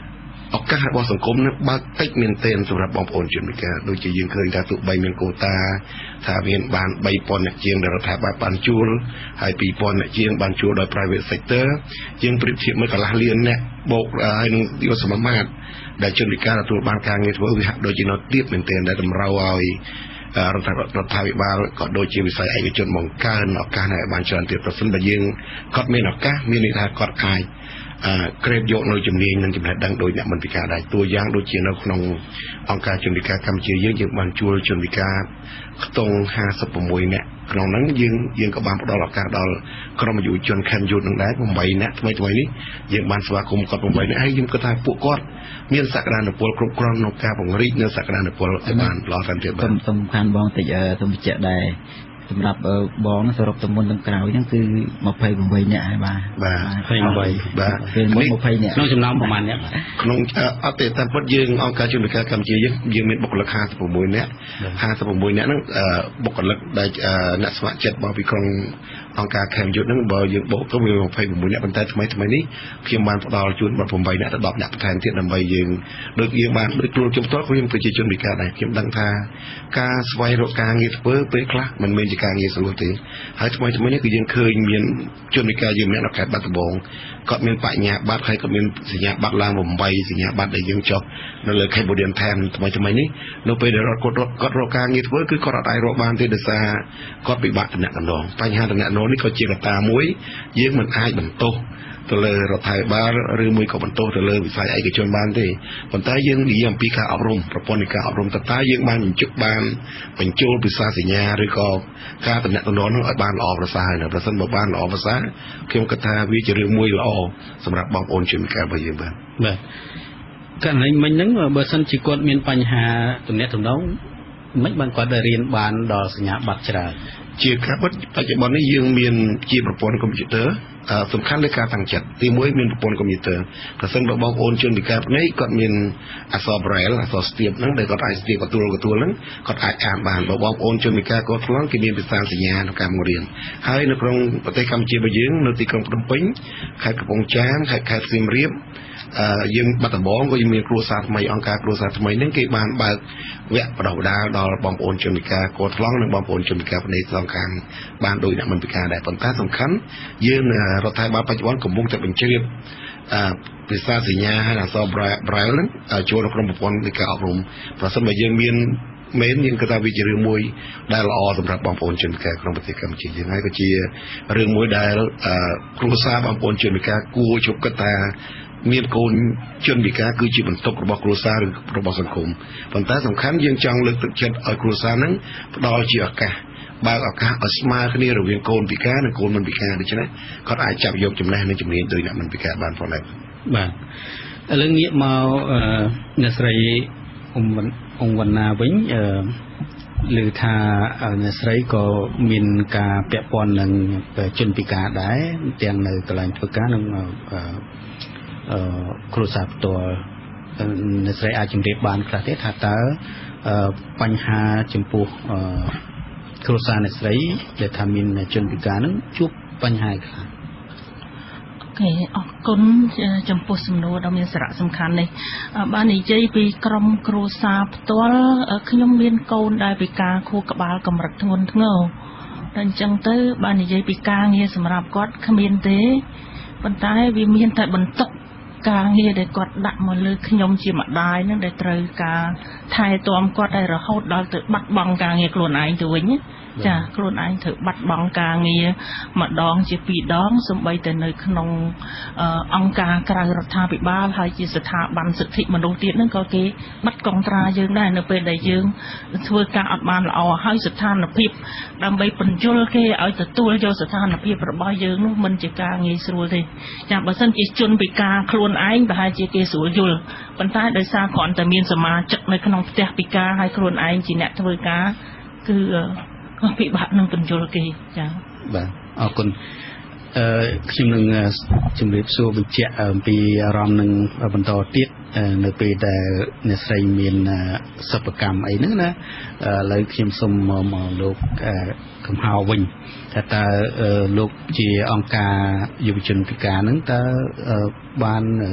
ឱកាសរបស់សង្គមនឹងបើកតិចមែនទែនសម្រាប់បងប្អូនជនពិការដូចជាយើងឃើញថាទោះបីមានកូតាថាមានបានបីពាន់អ្នកជាងដែលរដ្ឋាភិបាលបានជួលហើយពីរពាន់អ្នកជាងបានជួលដោយ private sector យើងប្រៀបធៀបមើលកន្លះលានអ្នកបូកហើយនឹងយុវសមមាត្រដែលជនពិការទទួលបានការងារធ្វើវាហាក់ដូចជានៅទាបមែនទែនដែលតម្រូវឲ្យរដ្ឋាភិបាលក៏ដូចជាវិស័យឯកជនបង្កើនឱកាសឲ្យបានច្រើនទៀតប្រសិនបើយើងគាត់មានឱកាសមានន័យថាគាត់អាចក្រេបយកនៅជំនាញនិងចំណេះដឹងដោយអ្នកមិនពិការដែរតួយ៉ាងដូចជានៅក្នុងអង្គការជនពិការកម្ពុជាយើងយើងបានជួលជនពិការខ្ទង់ห้าสิบหกនាក់ក្នុងហ្នឹងយើងយើងក៏បានផ្ដល់ឱកាសដល់ក្រុមយុវជនខេមយុទ្ធនឹងដែរeightនាក់ថ្មីថ្មីនេះយើងបានស្វាគមន៍គាត់eightនាក់ហើយយើងគិតថាពួកគាត់មានសក្តានុពលគ្រប់គ្រាន់ក្នុងការពង្រីកនៅសក្តានុពលឲ្យបានល្អតាមទៀតបាទសំខាន់បងតិចសូមបញ្ជាក់ដែរសម្រាប់បងសរុបទៅមុនទៅក្រោយហ្នឹងគឺtwenty-eightនាក់ហើយបាទបាទ twenty-eight បាទពេលមុនtwentyនាក់ក្នុងចំណោមប្រមាណអ្នកក្នុងអត់ទេតាមពិតយើងអង្គការជនពិការកម្ពុជាយើងយើងមានបុគ្គលិកห้าสิบหกនាក់ห้าสิบหกនាក់ហ្នឹងបុគ្គលិកដែលអ្នកស្ម័គ្រចិត្តមកពីក្រុមអង្គការខេមយុទ្ធហ្នឹងបើយើងបូកទៅវាtwenty-sixនាក់ប៉ុន្តែថ្មីថ្មីនេះខ្ញុំបានផ្ដល់ជូនeightនាក់ទៅtenនាក់បន្ថែមទៀតដើម្បីយើងដូចយើងបានដូចខ្លួនខ្ញុំផ្ទាល់ខ្ញុំគឺជាជនពិការដែរខ្ញុំដឹងថាការស្វែងរកការងារធ្វើពេលខ្លះមិនមែនជាការងារស្រួលទេហើយថ្មីថ្មីនេះគឺយើងឃើញមានជនពិការយើងម្នាក់នៅខេត្តបាត់ដំបងគាត់មានបញ្ញាបត្រហើយក៏មានសញ្ញាបត្រឡើងeightសញ្ញាបត្រដែលយើងចុះនៅលើ Cambodian Time ថ្មីថ្មីនេះនៅពេលដែលគាត់គាត់រកការងារធ្វើគឺគាត់អត់អាចរកបានទេដោយសារគាត់ពិបាកតំណែងបញ្ហាតំណែងនេះក៏ជាកត្តាមួយយើងមិនអាចបន្ទោសទៅលើរដ្ឋាភិបាលឬមួយក៏បន្ទោសទៅលើវិស័យឯកជនបានទេប៉ុន្តែយើងនិយាយអំពីការអប់រំប្រព័ន្ធនៃការអប់រំតើតើយើងបានបញ្ជុកបានបញ្ចូលភាសាសញ្ញាឬក៏ការតំណែងនោះឲ្យបានល្អប្រសើរនៅប្រសិនបើបានល្អប្រសើរខ្ញុំគិតថាវាជារឿងមួយល្អសម្រាប់បងប្អូនជនពិការរបស់យើងបាទបាទករណីមិញហ្នឹងបើសិនជាគាត់មានបញ្ហាតំណែងតំណងមិនបានគាត់ได้រៀនបានដល់សញ្ញាបត្រច្រើនជាការបច្ចុប្បន្ននេះយើងមានជាប្រព័ន្ធកុំព្យូទ័រសំខាន់លើការតាំងចិត្តទីមួយមានប្រព័ន្ធកុំព្យូទ័រប្រសិនបើបងប្អូនជនពិការនេះគាត់មានអក្សរ Braille អក្សរស្ទាបហ្នឹងដែលគាត់អាចស្ទាបកទួលកទួលហ្នឹងគាត់អាចអានបានបើបងប្អូនជនពិការគាត់ខ្លងគេមានភាសាសញ្ញាក្នុងការបង្រៀនហើយនៅក្នុងប្រទេសកម្ពុជារបស់យើងនៅទីក្រុងភ្នំពេញខេត្តកំពង់ចាមខេត្តខេត្តសៀមរាបយើងបាត់ដំបងក៏យើងមានគ្រួសារថ្មីអង្គការគ្រួសារថ្មីហ្នឹងគេបានបើកវគ្គបណ្ដុះបណ្ដាលដល់បងប្អូនជនពិការគាត់ខ្លងនិងបងប្អូនជនពិការផ្នែកសងខាងបានដោយអ្នកមិនពិការដែរប៉ុន្តែសំខាន់យើងរដ្ឋាភិបាលបច្ចុប្បន្នកំពុងតែបញ្ជ្រាបភាសាសញ្ញាហើយអក្សរ Braille ហ្នឹងចូលនៅក្នុងប្រព័ន្ធនៃការអប់រំប្រសិនបើយើងមានមែនយើងគិតថាវាជារឿងមួយដែលល្អសម្រាប់បងប្អូនជនពិការក្នុងប្រទេសកម្ពុជាយើងហើយក៏ជារឿងមួយដែលគ្រួសារបងប្អូនជនពិការគួរជប់គិតថាមានកូនជនពិការគឺជាបន្ទុករបស់គ្រួសារឬរបស់សង្គមប៉ុន្តែសំខាន់យើងចង់លើកទឹកចិត្តឲ្យគ្រួសារហ្នឹងផ្ដល់ជាឱកាសបើកឱកាសឲ្យស្មើគ្នារវាងកូនពិការនិងកូនមិនពិការដូច្នេះគាត់អាចចាប់យកចំណេះនិងជំនាញដោយអ្នកមិនពិការបានផងដែរបាទឥឡូវងាកមកអ្នកស្រីអ៊ុំអ៊ុំវណ្ណាវិញអឺឮថាអ្នកស្រីក៏មានការពាក់ព័ន្ធនឹងជនពិការដែរទាំងនៅកន្លែងធ្វើការនិងអឺគ្រួសារផ្ទាល់អ្នកស្រីអាចជម្រាបបានខ្លះទេថាតើបញ្ហាចំពោះគ្រួសារអ្នកស្រីដែលថាមានជនពិការនឹងជួបបញ្ហាខ្លះអូខេអរគុណចំពោះសំណួរដ៏មានសារៈសំខាន់នេះបាននិយាយពីក្រុមគ្រួសារផ្ទាល់ខ្ញុំមានកូនដែលពិការខួរក្បាលកម្រិតធ្ងន់ធ្ងរតែអញ្ចឹងទៅបាននិយាយពីការងារសម្រាប់គាត់គ្មានទេប៉ុន្តែវាមានតែបន្ទុកការងារដែលគាត់ដាក់មកលើខ្ញុំជាម្ដាយនឹងដែលត្រូវការថែទាំគាត់ឲ្យរហូតដល់ទៅបាត់បង់ការងារខ្លួនឯងទៅវិញចាខ្លួនឯងត្រូវបាត់បង់ការងារម្ដងជាពីរដងសូម្បីតែនៅក្នុងអង្គការក្រៅរដ្ឋាភិបាលហើយជាស្ថាប័នសិទ្ធិមនុស្សទៀតហ្នឹងក៏គេបាត់កងត្រាយើងដែរនៅពេលដែលយើងធ្វើការអត់បានល្អហើយស្ថានភាពដើម្បីបញ្ជូលគេឲ្យទទួលយកស្ថានភាពរបស់យើងនោះមិនជាការងាយស្រួលទេចាបើសិនជាជនពិការខ្លួនឯងប្រហែលជាគេស្រួលយល់ប៉ុន្តែដោយសារគ្រាន់តែមានសមាជិកនៅក្នុងផ្ទះពិការហើយខ្លួនឯងជាអ្នកធ្វើការគឺក៏ពិបាកនឹងបញ្យល់គេចា៎បាទអរគុណអឺខ្ញុំនឹងជំរាបសួរបញ្ជាក់អំពីអារម្មណ៍នឹងបន្តទៀតនៅពេលដែលអ្នកស្រីមានសិប្បកម្មអីហ្នឹងណាឥឡូវខ្ញុំសូមមកលោកកំហៅវិញថាតើលោកជាអង្គការយុវជនពិការហ្នឹងតើបាន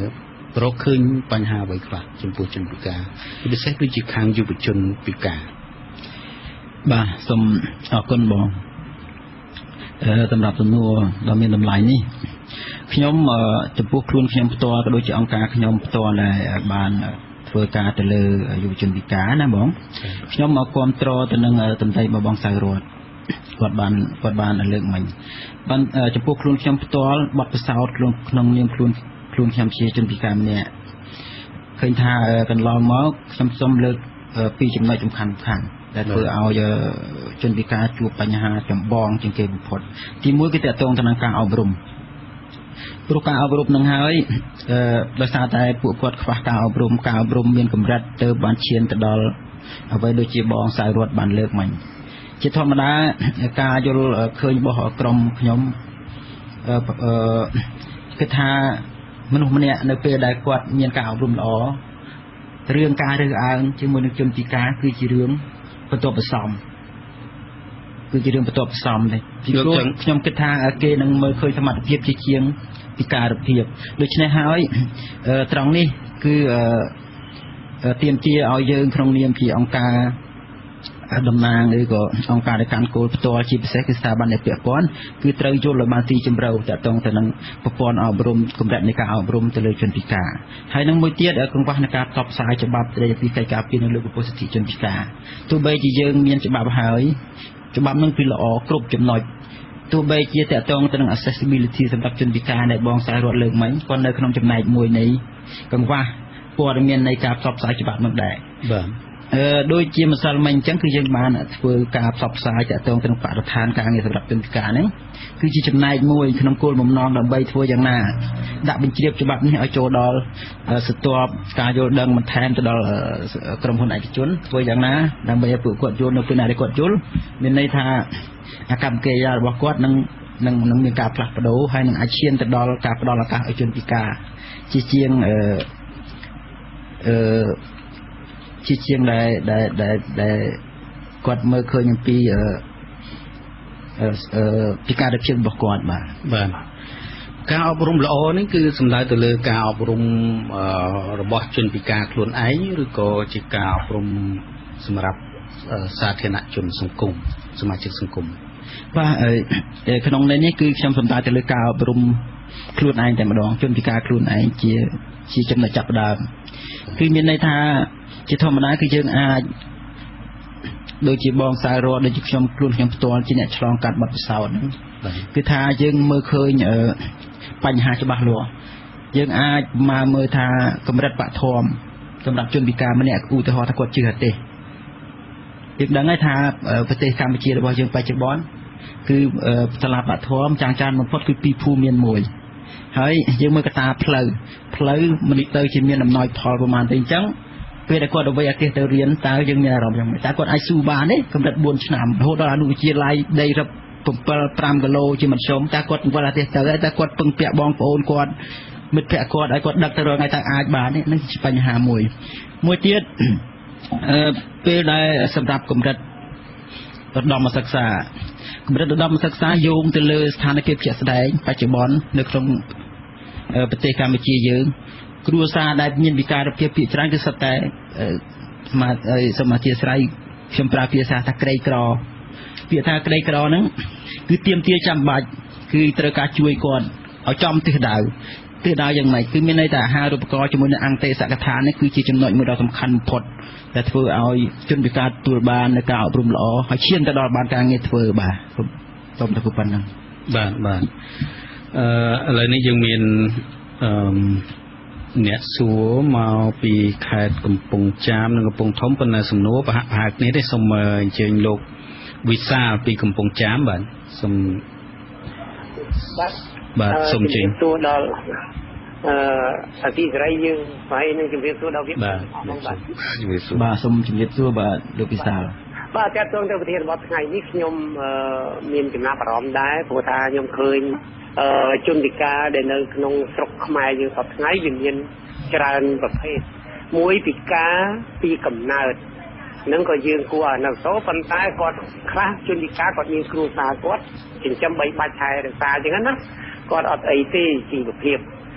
ប្រកឃើញបញ្ហាអ្វីខ្លះចំពោះជនពិការពិសេសគឺជាខាងយុវជនពិការបាទសូមអរគុណបងអឺសម្រាប់សំណួរដ៏មានតម្លៃនេះខ្ញុំចំពោះខ្លួនខ្ញុំផ្ទាល់ក៏ដូចជាអង្គការខ្ញុំផ្ទាល់ដែលបានធ្វើការទៅលើយុវជនពិការណាបងខ្ញុំមកគ្រប់គ្រងទៅនឹងតន្ត្រីរបស់បងសៅរតគាត់បានគាត់បានលើកមិញបានចំពោះខ្លួនខ្ញុំផ្ទាល់បទពិសោធន៍ខ្លួនក្នុងនាមខ្លួនខ្លួនខ្ញុំជាជនពិការម្នាក់ឃើញថាកន្លងមកខ្ញុំសូមលើកពីចំណុចសំខាន់សំខាន់ដែលធ្វើឲ្យជនពិការជួបបញ្ហាចម្បងជាងគេបំផុតទីមួយគឺតកតងទៅនឹងការអប់រំព្រោះការអប់រំនឹងហើយអឺដោយសារតែពួកគាត់ខ្វះការអប់រំការអប់រំមានកម្រិតទៅបានឈានទៅដល់អ្វីដូចជាបងសៅរតបានលើកមិញជាធម្មតាការយល់ឃើញរបស់ក្រុមខ្ញុំអឺគឺថាមនុស្សម្នាក់នៅពេលដែលគាត់មានការអប់រំល្អរឿងការរើសអើងជាមួយនឹងជនពិការគឺជារឿងបន្ទាប់បន្សំគឺជារឿងបន្ទាប់បន្សំទេពីព្រោះខ្ញុំគិតថាគេនឹងមើលឃើញសមត្ថភាពជាជាងពិការភាពដូច្នេះហើយត្រង់នេះគឺទាមទារឲ្យយើងក្នុងនាមជាអង្គការតំណាងឬក៏អង្គការដែលកាន់គោលផ្ទាល់ជាពិសេសគឺស្ថាប័នដែលពាក់ព័ន្ធគឺត្រូវយល់ឲ្យបានទីជម្រៅតាក់ទងទៅនឹងប្រព័ន្ធអប់រំកម្រិតនៃការអប់រំទៅលើជនពិការហើយនឹងមួយទៀតកង្វះនៃការផ្សព្វផ្សាយច្បាប់ស្តីពីកិច្ចការពារនិងលើកកម្ពស់សិទ្ធិជនពិការទោះបីជាយើងមានច្បាប់ហើយច្បាប់នឹងគឺល្អគ្រប់ចំណុចទោះបីជាតាក់ទងទៅនឹង accessibility សម្រាប់ជនពិការដែលបងសាររត់លើកមិញក៏នៅក្នុងចំណែកមួយនៃកង្វះព័ត៌មាននៃការផ្សព្វផ្សាយច្បាប់នោះដែរបាទអឺដូចជាម្សិលមិញអញ្ចឹងគឺយើងបានធ្វើការផ្សព្វផ្សាយតាក់ទងទៅនឹងបរិស្ថានការងារសម្រាប់ជនពិការហ្នឹងគឺជាចំណែកមួយក្នុងគោលបំណងដើម្បីធ្វើយ៉ាងណាដាក់បញ្ជ្រាបច្បាប់នេះឲ្យចូលដល់ស្ទាប់ការយល់ដឹងបន្ថែមទៅដល់ក្រុមហ៊ុនឯកជនធ្វើយ៉ាងណាដើម្បីឲ្យពួកគាត់យល់នៅពេលណាដែលគាត់យល់មានន័យថាអាកប្បកិរិយារបស់គាត់នឹងនឹងនឹងមានការផ្លាស់ប្ដូរហើយនឹងអាចឈានទៅដល់ការផ្ដល់ឱកាសឲ្យជនពិការជាជាងអឺអឺជាជាងដែលដែលដែលដែលគាត់មើលឃើញអំពីអឺអឺពិការភាពរបស់គាត់បាទបាទការអប់រំល្អនេះគឺសំដៅទៅលើការអប់រំរបស់ជនពិការខ្លួនឯងឬក៏ជាការអប់រំសម្រាប់សាធារណជនសង្គមសមាជិកសង្គមបាទក្នុងន័យនេះគឺខ្ញុំសំដៅទៅលើការអប់រំខ្លួនឯងតែម្ដងជនពិការខ្លួនឯងជាជាចំណុចចាប់ផ្ដើមគឺមានន័យថាជាធម្មតាគឺយើងអាចដូចជាបងសៅរត់ដូចជាខ្ញុំខ្លួនខ្ញុំផ្ទាល់ជាអ្នកឆ្លងកាត់បទពិសោធន៍ហ្នឹងគឺថាយើងមើលឃើញបញ្ហាច្បាស់លាស់យើងអាចមកមើលថាកម្រិតបឋមសម្រាប់ជនពិការម្នាក់ឧទាហរណ៍ថាគាត់ជឿទេយើងដឹងហើយថាប្រទេសកម្ពុជារបស់យើងបច្ចុប្បន្នគឺសាលាបឋមចាងចានបំផុតគឺពីរភូមិមានមួយហើយយើងមើលកត្តាផ្លូវផ្លូវមិនទៅជាមានអំណោយផលប្រមាណទេអញ្ចឹងពេលដែលគាត់ទៅវ័យអាកាសទៅរៀនតើយើងមានអារម្មណ៍យ៉ាងម៉េចតើគាត់អាចស៊ូបានទេកម្រិតបួនឆ្នាំរហូតដល់អនុវិទ្យាល័យដីរឹបbảy 5គីឡូជាមធ្យមតើគាត់វ័យអាកាសទៅតើគាត់ពឹងពាក់បងប្អូនគាត់មិត្តភក្តិគាត់ឲ្យគាត់ដឹកទៅរកថ្ងៃតើអាចបានទេនឹងជាបញ្ហាមួយមួយទៀតអឺពេលដែលសម្រាប់កម្រិតឧត្តមសិក្សាកម្រិតឧត្តមសិក្សាយោងទៅលើស្ថានភាពជាក់ស្ដែងបច្ចុប្បន្ននៅក្នុងប្រទេសកម្ពុជាយើងគ្រួសារដែលមានវិការភាពភាគច្រើនគឺសុទ្ធតែសមាសមាធិស្រ័យខ្ញុំប្រើភាសាថាក្រីក្រពាក្យថាក្រីក្រហ្នឹងគឺទាមទារចាំបាច់គឺត្រូវការជួយគាត់ឲ្យចំទិសដៅទិសដៅយ៉ាងម៉េចគឺមានន័យថាអាហារូបករណ៍ជាមួយនឹងអង្គទេសកថានេះគឺជាចំណុចមួយដ៏សំខាន់បំផុតដែលធ្វើឲ្យជនពិការទទួលបាននៅការអប់រំល្អហើយឈានទៅដល់បានការងារធ្វើបាទសូមតែប៉ុណ្្នឹងបាទបាទអឺឥឡូវនេះយើងមានអឺអ្នកសួរមកពីខេត្តកំពង់ចាមនិងកំពង់ធំប៉ុន្តែសំណួរប្រហាក់ប្រហែលគ្នាទេសូមអញ្ជើញលោកវិសាលពីកំពង់ចាមបាទសូមបាទបាទសូមអញ្ជើញសួរដល់អឺអធិស្ឋានយើងហើយនឹងជំរាបសួរដល់វាបាទបាទជំរាបសួរបាទសូមជំរាបសួរបាទលោកវិសាលបាទតើតើទៅប្រធានបទថ្ងៃនេះខ្ញុំមានចំណាប់អារម្មណ៍ដែរព្រោះថាខ្ញុំឃើញអឺជនពិការដែលនៅក្នុងស្រុកខ្មែរយើងសពថ្ងៃវាមានច្រើនប្រភេទមួយពិការពីកំណើតនឹងក៏យើងគួរអាណិតទៅប៉ុន្តែគាត់ខ្លះជនពិការគាត់មានគ្រួសារគាត់ចិញ្ចឹមបីបាច់ថែរក្សាអញ្ចឹងណាគាត់អត់អីទេជីវភាព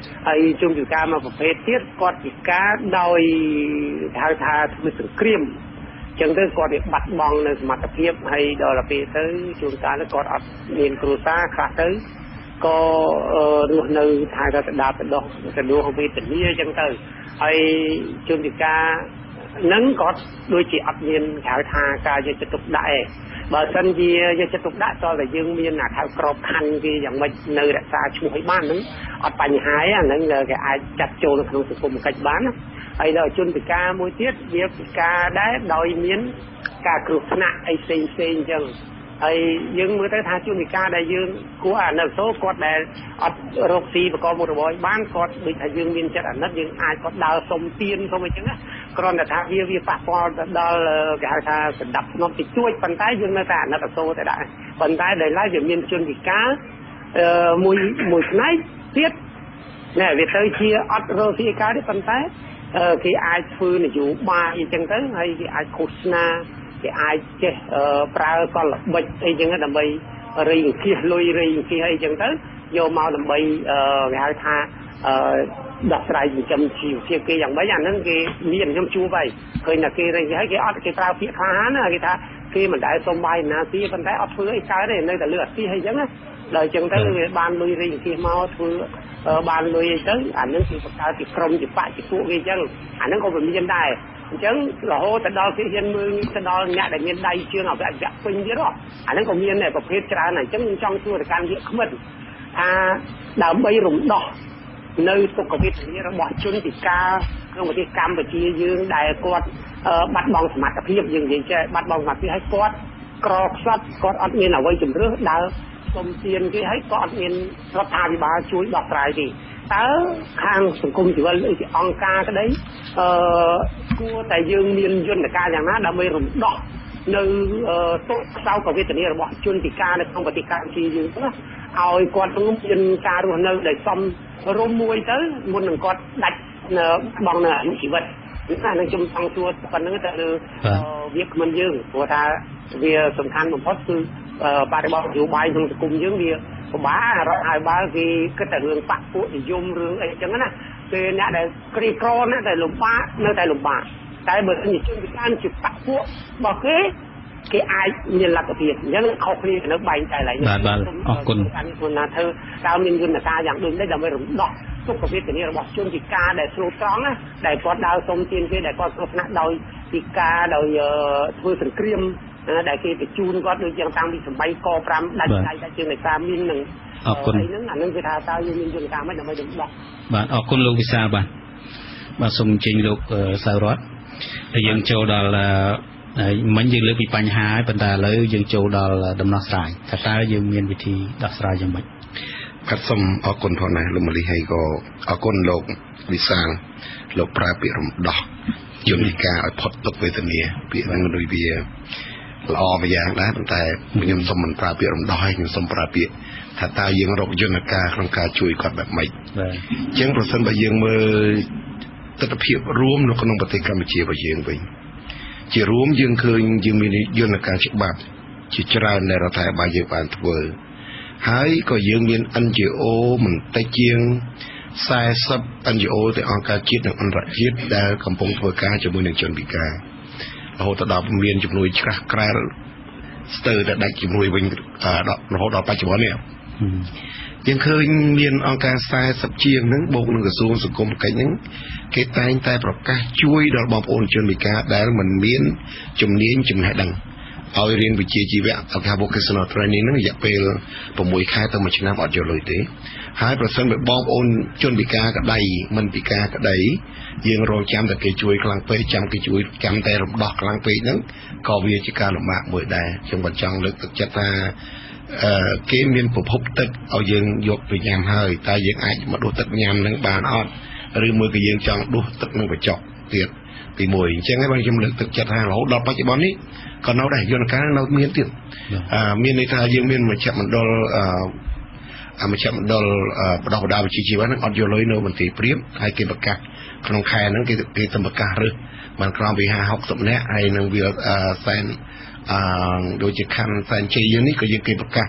ហើយជនពិការមកប្រភេទទៀតគាត់ពិការដោយហៅថាធ្វើសង្គ្រាមចឹងទៅគាត់វាបាត់បង់នៅសមត្ថភាពហើយដល់ពេលទៅជួនកាលគាត់អត់មានគ្រួសារខ្លះទៅក៏រស់នៅថាទៅដាប់ដុះទៅដួងវេទនាចឹងទៅហើយជនពិការនឹងគាត់ដូចជាអត់មានហៅថាការយកចិត្តទុកដាក់ឯងបើសិនជាយកចិត្តទុកដាក់តើតែយើងមានអាហៅក្របខ័ណ្ឌគេយ៉ាងម៉េចនៅរក្សាឈ្មោះឲ្យបានហ្នឹងអត់បញ្ហាទេអាហ្នឹងគេអាចចាត់ចូលនៅក្នុងសង្គមកិច្ចបានណាហើយដល់ជនពិការមួយទៀតវាពិការដែរដោយមានការគ្រោះថ្នាក់អីផ្សេងផ្សេងអញ្ចឹងហើយយើងមើលទៅថាជនពិការដែលយើងគួរអាណិតទៅគាត់ដែលអត់រកស៊ីបកមុខរបរបានគាត់ដូចថាយើងមានចិត្តអាណិតយើងអាចគាត់ដើរសុំទានសុំអីចឹងណាគ្រាន់តែថាវាវាប៉ះពាល់ទៅដល់គេហៅថាសណ្ដាប់ធ្នាប់តិចតួចប៉ុន្តែយើងនៅតែអាណិតអសូរតែដែរប៉ុន្តែដែលឡើយវាមានជនពិការអឺមួយមួយផ្នែកទៀតណែវាទៅជាអត់រកស៊ីការទេប៉ុន្តែគេអាចធ្វើនយោបាយអីចឹងទៅហើយគេអាចឃោសនាគេអាចចេះប្រើកលល្បិចអីចឹងដើម្បីរីងគៀសលុយរីងគៀសអីចឹងទៅយកមកដើម្បីគេហៅថាដោះស្រាយចិញ្ចឹមជីវភាពគេយ៉ាងម៉េចអាហ្នឹងគេមានខ្ញុំជួបហើយឃើញតែគេរីងហើយគេអត់គេប្រើពាក្យខ្លះណាគេថាគេមិនដែលសុំបាយណាទីប៉ុន្តែអត់ធ្វើអីកើតទេនៅតែលឺអត់ទីអីចឹងណាដល់ចឹងទៅវាបានលុយរីងគៀសមកធ្វើបានលុយអីទៅអាហ្នឹងគឺបង្កើតពីក្រុមជាបច្ចជាពួកគេចឹងអាហ្នឹងក៏វាមានដែរអញ្ចឹងរហូតទៅដល់គេហ៊ានមើលទៅដល់អ្នកដែលមានដៃជើងអវយវៈពេញទៀតហ៎អាហ្នឹងក៏មានដែរប្រភេទច្រើនអញ្ចឹងខ្ញុំចង់ជួយទៅកាន់វាគ្មិនថាដើម្បីរំដោះនៅសុខវេទនារបស់ជនពិការក្នុងប្រទេសកម្ពុជាយើងដែលគាត់បាត់បង់សមត្ថភាពយើងនិយាយចេះបាត់បង់សមត្ថភាពហើយគាត់ក្រខ្សត់គាត់អត់មានអ្វីជំរឿសដើរសុំទានគេហើយក៏អត់មានរដ្ឋាភិបាលជួយដោះស្រាយទេតើខាងសង្គមស៊ីវិលឬជាអង្គការក្តីអឺគួរតែយើងមានយន្តការយ៉ាងណាដើម្បីរំដោះនៅទុក្ខសោកវេទនារបស់ជនពិការនៅក្នុងប្រទេសកម្ពុជាយើងណាឲ្យគាត់មានការរស់នៅដែលសមរម្យមួយទៅមុននឹងគាត់ដាច់បងនៅអាយុជីវិតណានឹងខ្ញុំចង់សួរប៉ុណ្្នឹងទៅលើវាគ្មិនយើងព្រោះថាវាសំខាន់បំផុតគឺបរិបទនយោបាយក្នុងសង្គមយើងវាពិបាករដ្ឋាភិបាលគេគិតតែរឿងបកពួកនិយមរឿងអីចឹងណាគេអ្នកដែលក្រីក្រណាតែលំបាកនៅតែលំបាកតែបើជនជនពិការជាបកពួករបស់គេគេអាចមានលទ្ធភាពអញ្ចឹងខុសគ្នានៅបែងចែកឡើងបាទបាទអរគុណអានេះគាត់ថាធ្វើតើមានយន្តការយ៉ាងដូចនេះដើម្បីរំដោះសុខវេទនារបស់ជនពិការដែលស្រួលត្រង់ណាដែលគាត់ដើរសុំទានគេដែលគាត់គ្រោះថ្នាក់ដោយពិការដោយធ្វើសង្គ្រាមដែលគេបញ្ជូនគាត់ដូចយ៉ាងតាំងពីសម័យកប្រាំដាច់ដៃដាច់ជើងនៃការមាននឹងអរគុណហ្នឹងអានឹងគេថាតើយើងមានយន្តការមិនដើម្បីរំដោះបាទអរគុណលោកវិសាលបាទបាទសូមអញ្ជើញលោកសៅរតហើយយើងចូលដល់ហើយមិញយើងលើកពីបញ្ហាហើយប៉ុន្តែឥឡូវយើងចូលដល់ដំណោះស្រាយថាតើយើងមានវិធីដោះស្រាយយ៉ាងម៉េចបាទសូមអរគុណផងណាលោកមលីហើយក៏អរគុណលោកវិសាលលោកប្រើពាក្យរំដោះយន្តការឲ្យផុតទុក្ខវេទនាពាក្យហ្នឹងដូចវាល្អមួយយ៉ាងដែរប៉ុន្តែខ្ញុំសូមមិនប្រើពាក្យរំដោះហើយខ្ញុំសូមប្រើពាក្យថាតើយើងរកយន្តការក្នុងការជួយគាត់បែបម៉េចបាទអញ្ចឹងប្រសិនបើយើងមើលទស្សនវិជ្ជារួមនៅក្នុងប្រទេសកម្ពុជារបស់យើងវិញជារួមយើងឃើញយើងមានយន្តការច្បាប់ជាច្រើនដែលរដ្ឋាភិបាលយើងបានធ្វើហើយក៏យើងមាន เอ็น จี โอ មិនតិចជាងสี่สิบ เอ็น จี โอ ទៅអង្គការជាតិនិងអន្តរជាតិដែលកំពុងធ្វើការជាមួយនឹងជនពិការរហូតដល់មានជំនួយច្រាស់ក្រែលស្ទើរតែដាច់ជំនួយវិញរហូតដល់បច្ចុប្បន្ននេះយើងឃើញមានអង្គការสี่สิบជាងហ្នឹងបូកនឹងក្រសួងសង្គមកិច្ចហ្នឹងគេតែងតែប្រកាសជួយដល់បងប្អូនជនពិការដែលមិនមានជំនាញចំណេះដឹងឲ្យរៀនវិជ្ជាជីវៈអង្គការ vocational training ហ្នឹងរយៈពេលsáuខែទៅមួយឆ្នាំអត់យកលុយទេហើយប្រសិនបើបងប្អូនជនពិការក្តីមិនពិការក្តីយើងរងចាំតែគេជួយខ្លាំងពេកចាំគេជួយចាំតែរំដោះខ្លាំងពេកហ្នឹងក៏វាជាការលំបាកមួយដែរខ្ញុំក៏ចង់លើកទឹកចិត្តថាអឺគេមានប្រភពទឹកឲ្យយើងយកទៅញ៉ាំហើយតើយើងអាចមកដួសទឹកញ៉ាំនឹងបានអត់ឬមួយក៏យើងចង់ដួសទឹកនឹងកញ្ចក់ទៀតទីមួយអញ្ចឹងហើយបងខ្ញុំលើកទឹកចិត្តថារហូតដល់បច្ចុប្បន្ននេះក៏នៅដែរយន្តការនៅមានទៀតអឺមានន័យថាយើងមានមជ្ឈមណ្ឌលអឺមជ្ឈមណ្ឌលបដិបដាវិជ្ជាជីវៈហ្នឹងអត់យកលុយនៅមន្ទីរព្រាបហើយគេប្រកាសក្នុងខែហ្នឹងគេគេទៅប្រកាសរើសបានក្រោមពីห้า หกสิบនាក់ហើយនឹងវាសែនអឺដូចជាខណ្ឌសែនជ័យយើងនេះក៏យើងគេប្រកាស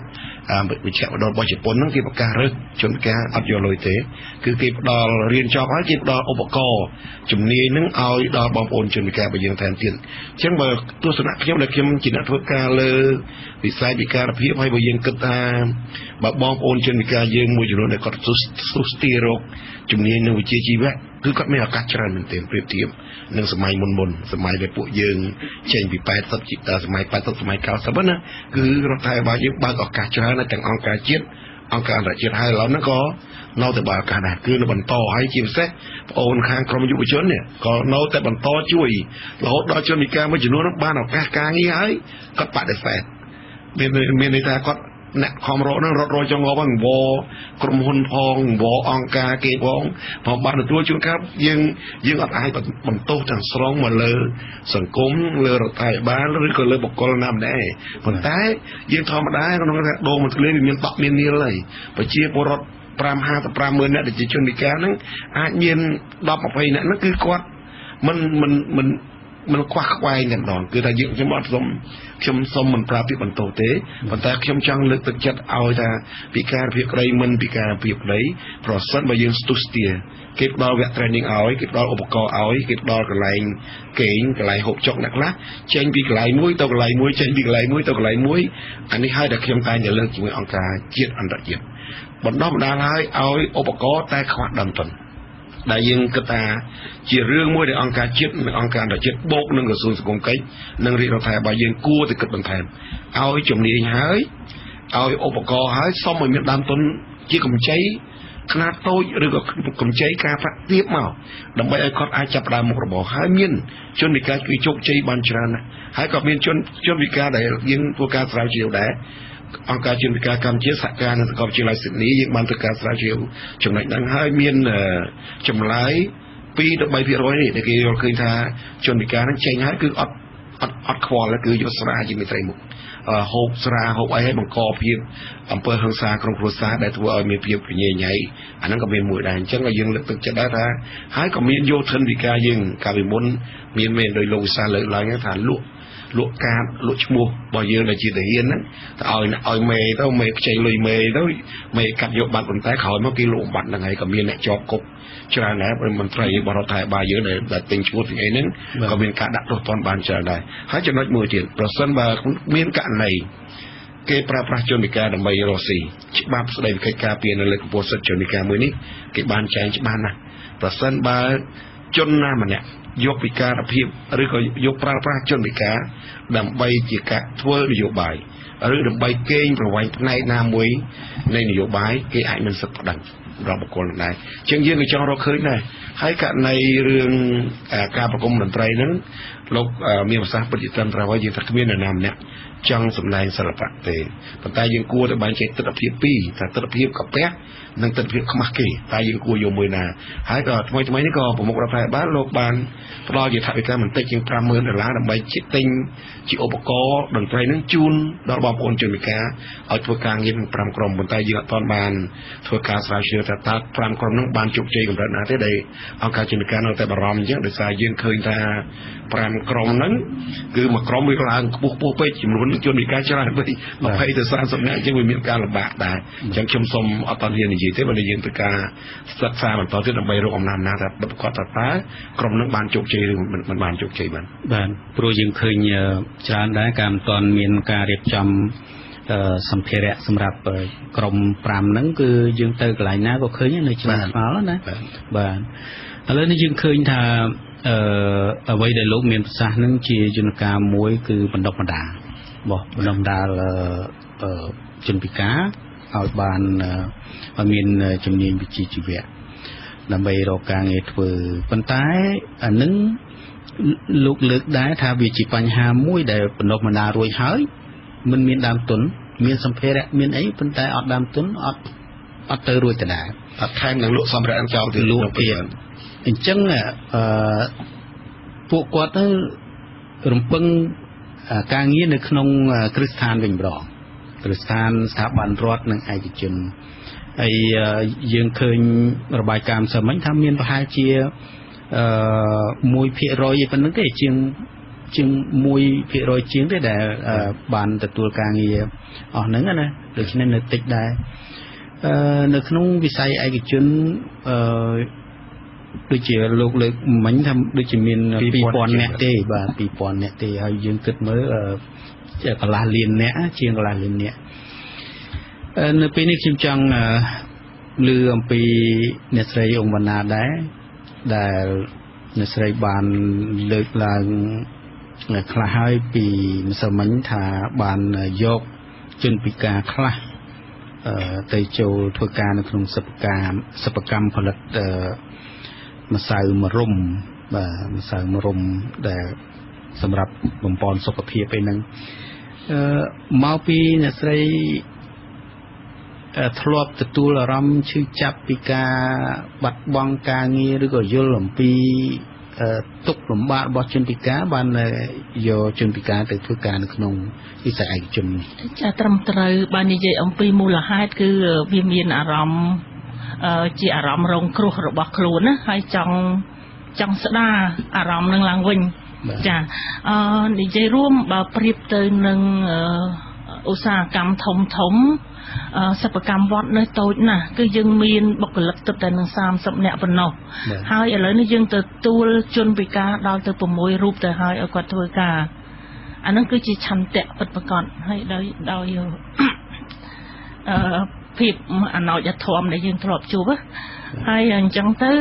វិជ្ជាបណ្ដុះរបស់ជប៉ុនហ្នឹងគេប្រកាសរើសជនពិការអត់យកលុយទេគឺគេផ្ដល់រៀនចប់ហើយគេផ្ដល់ឧបករណ៍ជំនាញហ្នឹងឲ្យដល់បងប្អូនជនពិការរបស់យើងថែមទៀតអញ្ចឹងបើទស្សនៈខ្ញុំដែលខ្ញុំជាអ្នកធ្វើការលើវិស័យពិការភាពហើយបើយើងគិតថាបើបងប្អូនជនពិការយើងមួយចំនួនដែលគាត់សុស្ទីរោគជំនាញនៅវិជ្ជាជីវៈគឺគាត់មានឱកាសច្រើនមែនទែនប្រៀបធៀបនឹងសម័យមុនមុនសម័យដែលពួកយើងចេញពីแปดสิบសម័យแปดสิบសម័យเก้าสิบណាគឺរដ្ឋាភិបាលយើងបើកឱកាសច្រើនទាំងអង្គការជាតិអង្គការអន្តរជាតិហើយឡើយហ្នឹងក៏នៅតែបើកឱកាសដែរគឺនៅបន្តហើយជាពិសេសបងអូនខាងក្រមយុវជននេះក៏នៅតែបន្តជួយរហូតដល់ជនពិការមួយចំនួនបានឱកាសការងារហើយគាត់បដិសេធមានមានន័យថាគាត់អ្នកខំរកហ្នឹងរត់រយចងប់ហ្នឹងវក្រុមហ៊ុនផងវអង្គការគេផងផងបានទទួលជួនកាលយើងយើងអត់អាចបន្ទោសទាំងស្រុងមកលើសង្គមលើរដ្ឋាភិបាលឬក៏លើបុគ្គលណាម្នាក់ប៉ុន្តែយើងធម្មតាក្នុងថាដងមួយធ្លាយវាមានតក់មាននាលហើយប្រជាពលរដ្ឋfiveห้าสิบห้าម៉ឺនអ្នកដែលជាជនពិការហ្នឹងអាចមានten 20អ្នកហ្នឹងគឺគាត់មិនមិនមិនមិនខ្វះខ្វែងតែម្ដងគឺថាយើងខ្ញុំអត់សុំខ្ញុំសុំមិនប្រាប់ពីបន្ទោសទេប៉ុន្តែខ្ញុំចង់លើកទឹកចិត្តឲ្យថាពិការភាពក្តីមិនពិការភាពក្តីប្រសិនបើយើងស្ទុះស្ទាគេផ្ដល់វគ្គ training ឲ្យគេផ្ដល់ឧបករណ៍ឲ្យគេផ្ដល់កន្លែងគេងកន្លែងហូបចុកអ្នកខ្លះចេញពីកន្លែងមួយទៅកន្លែងមួយចេញពីកន្លែងមួយទៅកន្លែងមួយអានេះហើយដែលខ្ញុំតែងតែលើកជាមួយអង្គការជាតិអន្តរជាតិបណ្ដោះបណ្ដាលឲ្យឲ្យឧបករណ៍តែខ្វះដើមទុនដែលយើងគិតថាជារឿងមួយដែលអង្គការជាតិនិងអង្គការអន្តរជាតិបូកនឹងក្រសួងសង្គមកិច្ចនិងរាជរដ្ឋាភិបាលយើងគួរតែគិតបន្ថែមឲ្យជំនាញហើយឲ្យឧបករណ៍ហើយសុំឲ្យមានដើមទុនជាកម្ចីខ្នាតតូចឬក៏កម្ចីការប្រាក់ទាបមកដើម្បីឲ្យគាត់អាចចាប់ផ្ដើមមុខរបរហើយមានជនពិការគឺជោគជ័យបានច្រើនណាស់ហើយក៏មានជនជនពិការដែលយើងធ្វើការស្រាវជ្រាវដែរអង្គការជនពិការកម្ពុជាសហការនឹងសាកលវិទ្យាល័យស៊ីដនីយើងបានធ្វើការស្រាវជ្រាវចំណុចហ្នឹងហើយមានចម្លើយtwo to three percent នេះដែលគេយល់ឃើញថាជនពិការហ្នឹងចេញហើយគឺអត់អត់អត់ខ្វល់គឺយកស្រាជាមេត្រីមុខហូបស្រាហូបអីឲ្យបង្កភាពអំពើហិង្សាក្នុងគ្រួសារដែលធ្វើឲ្យមានភាពញញញៃអាហ្នឹងក៏មានមួយដែរអញ្ចឹងយើងលើកទឹកចិត្តដែរថាហើយក៏មានយោធិនវិការយើងកាលពីមុនមានមានដោយលោកវិសាលលើកឡើងថាលក់លក់កាតលក់ឈ្មោះរបស់យើងដែលជាទាហានហ្នឹងទៅឲ្យឲ្យមេទៅមេខ្ចីលុយមេទៅមេកាត់យកបាត់ប៉ុន្តែក្រោយមកគេលក់បាត់ហ្នឹងហើយក៏មានអ្នកជាប់គុកច្រើនដែរមន្ត្រីបរដ្ឋាភិបាលយើងដែលទិញឈ្មោះទាំងអីហ្នឹងក៏មានការដាក់ទោសទណ្ឌបានច្រើនដែរហើយចំណុចមួយទៀតប្រសិនបើមានករណីគេប្រើប្រាស់ជនពិការដើម្បីរកស៊ីច្បាប់ស្តីពីកិច្ចការពារនៅលើកម្ពុជាសិទ្ធិជនពិការមួយនេះគេបានចែងច្បាស់ណាស់ប្រសិនបើជនណាម្នាក់យកពិការភាពឬក៏យកប្រើប្រាស់ជនពិការដើម្បីជាការធ្វើនយោបាយឬដើម្បីកេងប្រវ័ញ្ចផ្នែកណាមួយនៃនយោបាយគេអាចមានសិទ្ធិប្តឹងរបស់បុគ្គលនឹងដែរអញ្ចឹងយើងក៏ចង់រកឃើញដែរហើយករណីរឿងការប្រគំតន្ត្រីហ្នឹងលោកមានប្រសាសន៍ពិតជាត្រឹមត្រូវហើយយើងថាគ្មាននរណាម្នាក់ចង់សម្ដែងសិល្បៈទេប៉ុន្តែយើងគួរតែបែងចែកទិដ្ឋភាពពីរថាទិដ្ឋភាពកាពះនិងទិដ្ឋភាពខ្មាស់គេតែយើងគួរយកមួយណាហើយក៏ថ្មីថ្មីនេះក៏ប្រមុខរដ្ឋាភិបាលលោកបានផ្ដល់ជាថវិកាបន្តិចជាងfiveម៉ឺនដុល្លារដើម្បីជិះទិញជាឧបករណ៍តន្ត្រីនឹងជូនដល់បងប្អូនជនពិការឲ្យធ្វើការងារនឹងfiveក្រុមប៉ុន្តែយើងអត់ទាន់បានធ្វើការស្រាវជ្រាវថាតើfiveក្រុមនឹងបានជោគជ័យកម្រិតណាទេដែលអង្គការជនពិការនៅតែបារម្ភអញ្ចឹងដោយសារយើងឃើញថាfiveក្រុមហ្នឹងគឺមួយក្រុមវាឡើងខ្ពស់ខ្ពស់ពេកចំនួនជនពិការច្រើនពេកtwenty to thirtyនាក់អញ្ចឹងវាមានការលំបាកដែរអញ្ចឹងខ្ញុំសូមអត់ទាន់ហ៊ាននិយាយទេបើយើងធ្វើការសិក្សាបន្តទៀតដើម្បីរកអំណាចណាថាប្រកបថាតើក្រុមនឹងបានជោគជ័យឬមិនបានជោគជ័យបានបាទព្រោះយើងឃើញច្រើនដែរការមិនទាន់មានការរៀបចំសម្ភារៈសម្រាប់ក្រុមfiveហ្នឹងគឺយើងទៅកន្លែងណាក៏ឃើញនៅឆ្នាំស្វាលណាបាទឥឡូវនេះយើងឃើញថាអឺអ្វីដែលលោកមានប្រសាសន៍ហ្នឹងជាយន្តការមួយគឺបណ្ដុះបណ្ដាលបោះបណ្ដុះបណ្ដាលអឺជនពិការឲ្យបានឲ្យមានជំនាញវិជ្ជាជីវៈដើម្បីរកការងារធ្វើប៉ុន្តែអានឹងលោកលើកដែរថាវាជាបញ្ហាមួយដែលបណ្ដុះបណ្ដាលរួចហើយមិនមានដើមទុនមានសម្ភារៈមានអីប៉ុន្តែអត់ដើមទុនអត់អត់ទៅរួចដដែលអត់ថែមនឹងលក់សម្ភារៈចោលទៅលក់ទៀតអញ្ចឹងអឺពួកគាត់ទៅរំពឹងការងារនៅក្នុងគ្រឹះស្ថានវិញម្ដងគ្រឹះស្ថានស្ថាប័នរដ្ឋនិងឯកជនហើយយើងឃើញរបាយការណ៍ម្សិលមិញថាមានប្រហែលជាអឺone percent ឯប៉ុណ្្នឹងទេជាងជាងមួយភាគរយជាងទេដែលបានទទួលការងារអស់ហ្នឹងណាដូច្នេះនៅតិចដែរអឺនៅក្នុងវិស័យឯកជនអឺដូចជាលោកលើកមិញថាដូចជាមានពីរពាន់នាក់ទេបាទពីរពាន់នាក់ទេហើយយើងគិតមើលកន្លះលាននាក់ជាងកន្លះលាននាក់នៅពេលនេះខ្ញុំចង់ឮអំពីអ្នកស្រីអង្គវណ្ណាដែរដែលអ្នកស្រីបានលើកឡើងខ្លះហើយពីម្សិលមិញថាបានយកជនពិការខ្លះទៅចូលធ្វើការនៅក្នុងសិប្បកម្មសិប្បកម្មផលិតម្សៅមរុំបាទម្សៅមរុំដែលសម្រាប់បំពន់សុខភាពឯហ្នឹងអឺមកពីអ្នកស្រីធ្លាប់ទទួលអារម្មណ៍ឈឺចាប់ពីការបាត់បង់ការងារឬក៏យល់អំពីទុក្ខលំបាករបស់ជនពិការបានយកជនពិការទៅធ្វើការនៅក្នុងវិស័យឯកជននេះចាត្រឹមត្រូវបាននិយាយអំពីមូលហេតុគឺវាមានអារម្មណ៍ជាអារម្មណ៍រងគ្រោះរបស់ខ្លួនណាហើយចង់ចង់ស្ដារអារម្មណ៍នឹងឡើងវិញចាអឺនិយាយរួមបើប្រៀបទៅនឹងឧស្សាហកម្មធំធំសិប្បកម្មវត្តនៅតូចណាស់គឺយើងមានបុគ្គលិកទឹកតែនឹងសាមសិបនាក់ប៉ុណ្ណោះហើយឥឡូវនេះយើងទទួលជនពិការដល់ទៅ៦រូបទៅហើយឲ្យគាត់ធ្វើការអានឹងគឺជាឆន្ទៈពិតប្រាកដហើយដោយដោយអឺភាពអណោចធម៌ដែលយើងធ្លាប់ជួបហើយអញ្ចឹងទៅ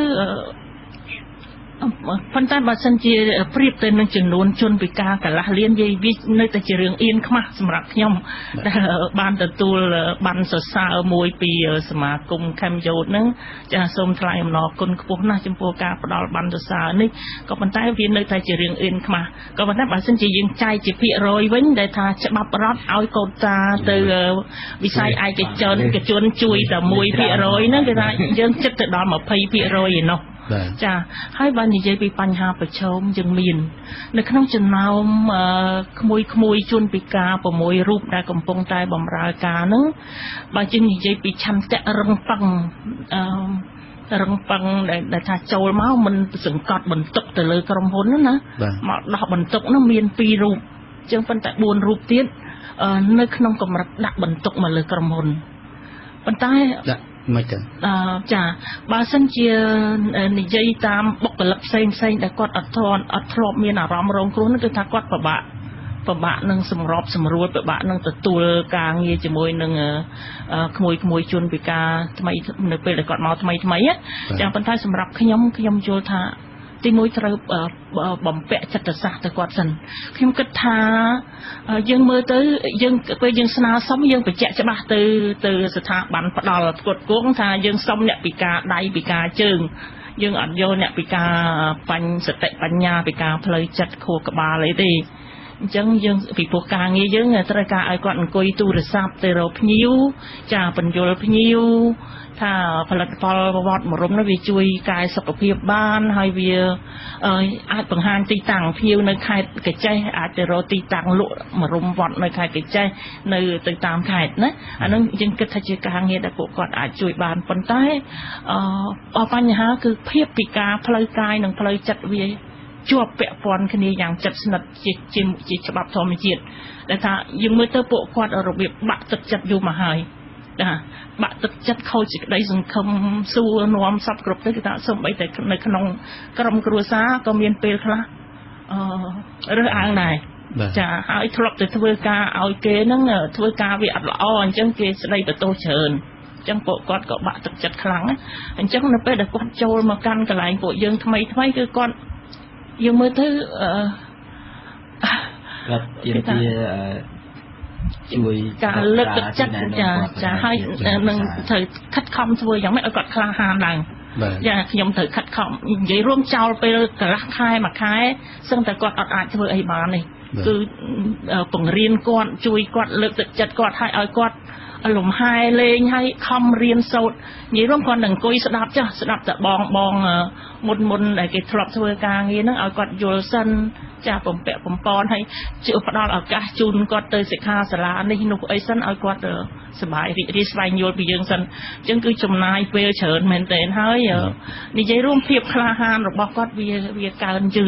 ប៉ុន្តែបើសិនជាប្រៀបទៅនឹងចំនួនជនពិការកន្លះលានយាយវានៅតែជារឿងអៀនខ្មាស់សម្រាប់ខ្ញុំដែលបានទទួលបានសរសើរមួយពីសមាគមខេមយោតហ្នឹងចាសូមថ្លែងអំណរគុណខ្ពស់ណាស់ចំពោះការផ្ដល់បានសរសើរនេះក៏ប៉ុន្តែវានៅតែជារឿងអៀនខ្មាស់ក៏ប៉ុន្តែបើសិនជាយើងចែកជាភាគរយវិញដែលថាច្បាប់រដ្ឋឲ្យកូតាទៅវិស័យឯកជនឯកជនជួយតែមួយភាគរយហ្នឹងគេថាយើងចិត្តទៅដល់20ភាគរយឯណោះចាហើយបាននិយាយពីបញ្ហាប្រឈមយើងមាននៅក្នុងចំណោមក្មួយក្មួយជនពិការ៦រូបដែលកំពុងតែបម្រើការហ្នឹងបើយើងនិយាយពីឆន្ទៈរឹងប៉ឹងអឺរឹងប៉ឹងដែលថាចូលមកមិនសង្កត់បន្ទុកទៅលើក្រុមហ៊ុនណាមកដោះបន្ទុកនោះមានពីររូបជាងប៉ុន្តែបួនរូបទៀតនៅក្នុងកម្រិតដាក់បន្ទុកមកលើក្រុមហ៊ុនប៉ុន្តែមិនទេអឺចាបើសិនជានិយាយតាមបុគ្គលិកផ្សេងផ្សេងដែលគាត់អត់ធ្លាប់អត់ធ្លាប់មានអារម្មណ៍រងគ្រោះនោះគឺថាគាត់ពិបាកពិបាកនឹងសម្របសម្រួលពិបាកនឹងទទួលការងារជាមួយនឹងក្មួយក្មួយជនពិការថ្មីនៅពេលដែលគាត់មកថ្មីថ្មីចាប៉ុន្តែសម្រាប់ខ្ញុំខ្ញុំយល់ថាទីមួយត្រូវបំពាក់ចិត្តសាស្ត្រទៅគាត់សិនខ្ញុំគិតថាយើងមើលទៅយើងពេលយើងស្នើសុំយើងបញ្ជាក់ច្បាស់ទៅទៅស្ថាប័នផ្ដល់ផ្គត់ផ្គង់ថាយើងសុំអ្នកពិការដៃពិការជើងយើងអត់យកអ្នកពិការបញ្ញសតិបញ្ញាពិការផ្លូវចិត្តខួរក្បាលអីទេអញ្ចឹងយើងពីព្រោះការងារយើងត្រូវការឲ្យគាត់អង្គុយទូរស័ព្ទទៅរកភ្ញៀវចាបញ្យល់ភ្ញៀវថាផលិតផលវត្តមរុំនោះវាជួយកាយសុខភាពបានហើយវាអាចបង្ហាញទីតាំងភ្ញៀវនៅខេត្តកញ្ចេះអាចទៅរកទីតាំងលក់មរុំវត្តនៅខេត្តកញ្ចេះនៅទៅតាមខេត្តណាអានឹងយើងគិតថាជាការងារដែលពួកគាត់អាចជួយបានប៉ុន្តែអឺបញ្ហាគឺភាពពិការផ្លូវកាយនិងផ្លូវចិត្តវាជាប់ពាក់ព័ន្ធគ្នាយ៉ាងជិតស្និទ្ធជាជាច្បាប់ធម្មជាតិដែលថាយើងមើលទៅពួកគាត់របៀបបាក់ទឹកចិត្តយូរមកហើយចាបាក់ទឹកចិត្តខូចសេចក្តីសង្ឃឹមសួរនាំសពគ្រប់ទៅគឺថាសូម្បីតែនៅក្នុងក្រុមគ្រួសារក៏មានពេលខ្លះអឺរើសអើងដែរចាហើយធ្លាប់ទៅធ្វើការឲ្យគេហ្នឹងធ្វើការវាអត់ល្អអញ្ចឹងគេស្ដីបន្ទោសច្រើនអញ្ចឹងពួកគាត់ក៏បាក់ទឹកចិត្តខ្លាំងអញ្ចឹងនៅពេលដែលគាត់ចូលមកកាន់កន្លែងពួកយើងថ្មីថ្មីគឺគាត់យើងមើលទៅអឺគាត់ជាជាជួយការលើកទឹកចិត្តចាចាហើយនឹងត្រូវខិតខំធ្វើយ៉ាងម៉េចឲ្យគាត់ក្លាហានឡើងចាខ្ញុំត្រូវខិតខំនិយាយរួមចោលពេលកន្លះខែមួយខែសឹងតែគាត់អត់អាចធ្វើអីបាននេះគឺបង្រៀនគាត់ជួយគាត់លើកទឹកចិត្តគាត់ឲ្យឲ្យគាត់លំហែលេងឲ្យខំរៀនសូត្រនិយាយរួមគាត់នឹងអង្គុយស្ដាប់ចាស់ស្ដាប់តែបងបងមុនមុនដែលគេធ្លាប់ធ្វើការងារហ្នឹងឲ្យគាត់យល់សិនចាបំពាក់បំពន់ឲ្យជឿផ្ដល់ឱកាសជូនគាត់ទៅសិក្ខាសាលានេះនោះអីសិនឲ្យគាត់សប្បាយរីករាយស្វែងយល់ពីយើងសិនអញ្ចឹងគឺចំណាយពេលច្រើនមែនទែនហើយនិយាយរួមភាពក្លាហានរបស់គាត់វាវាកើនយឺត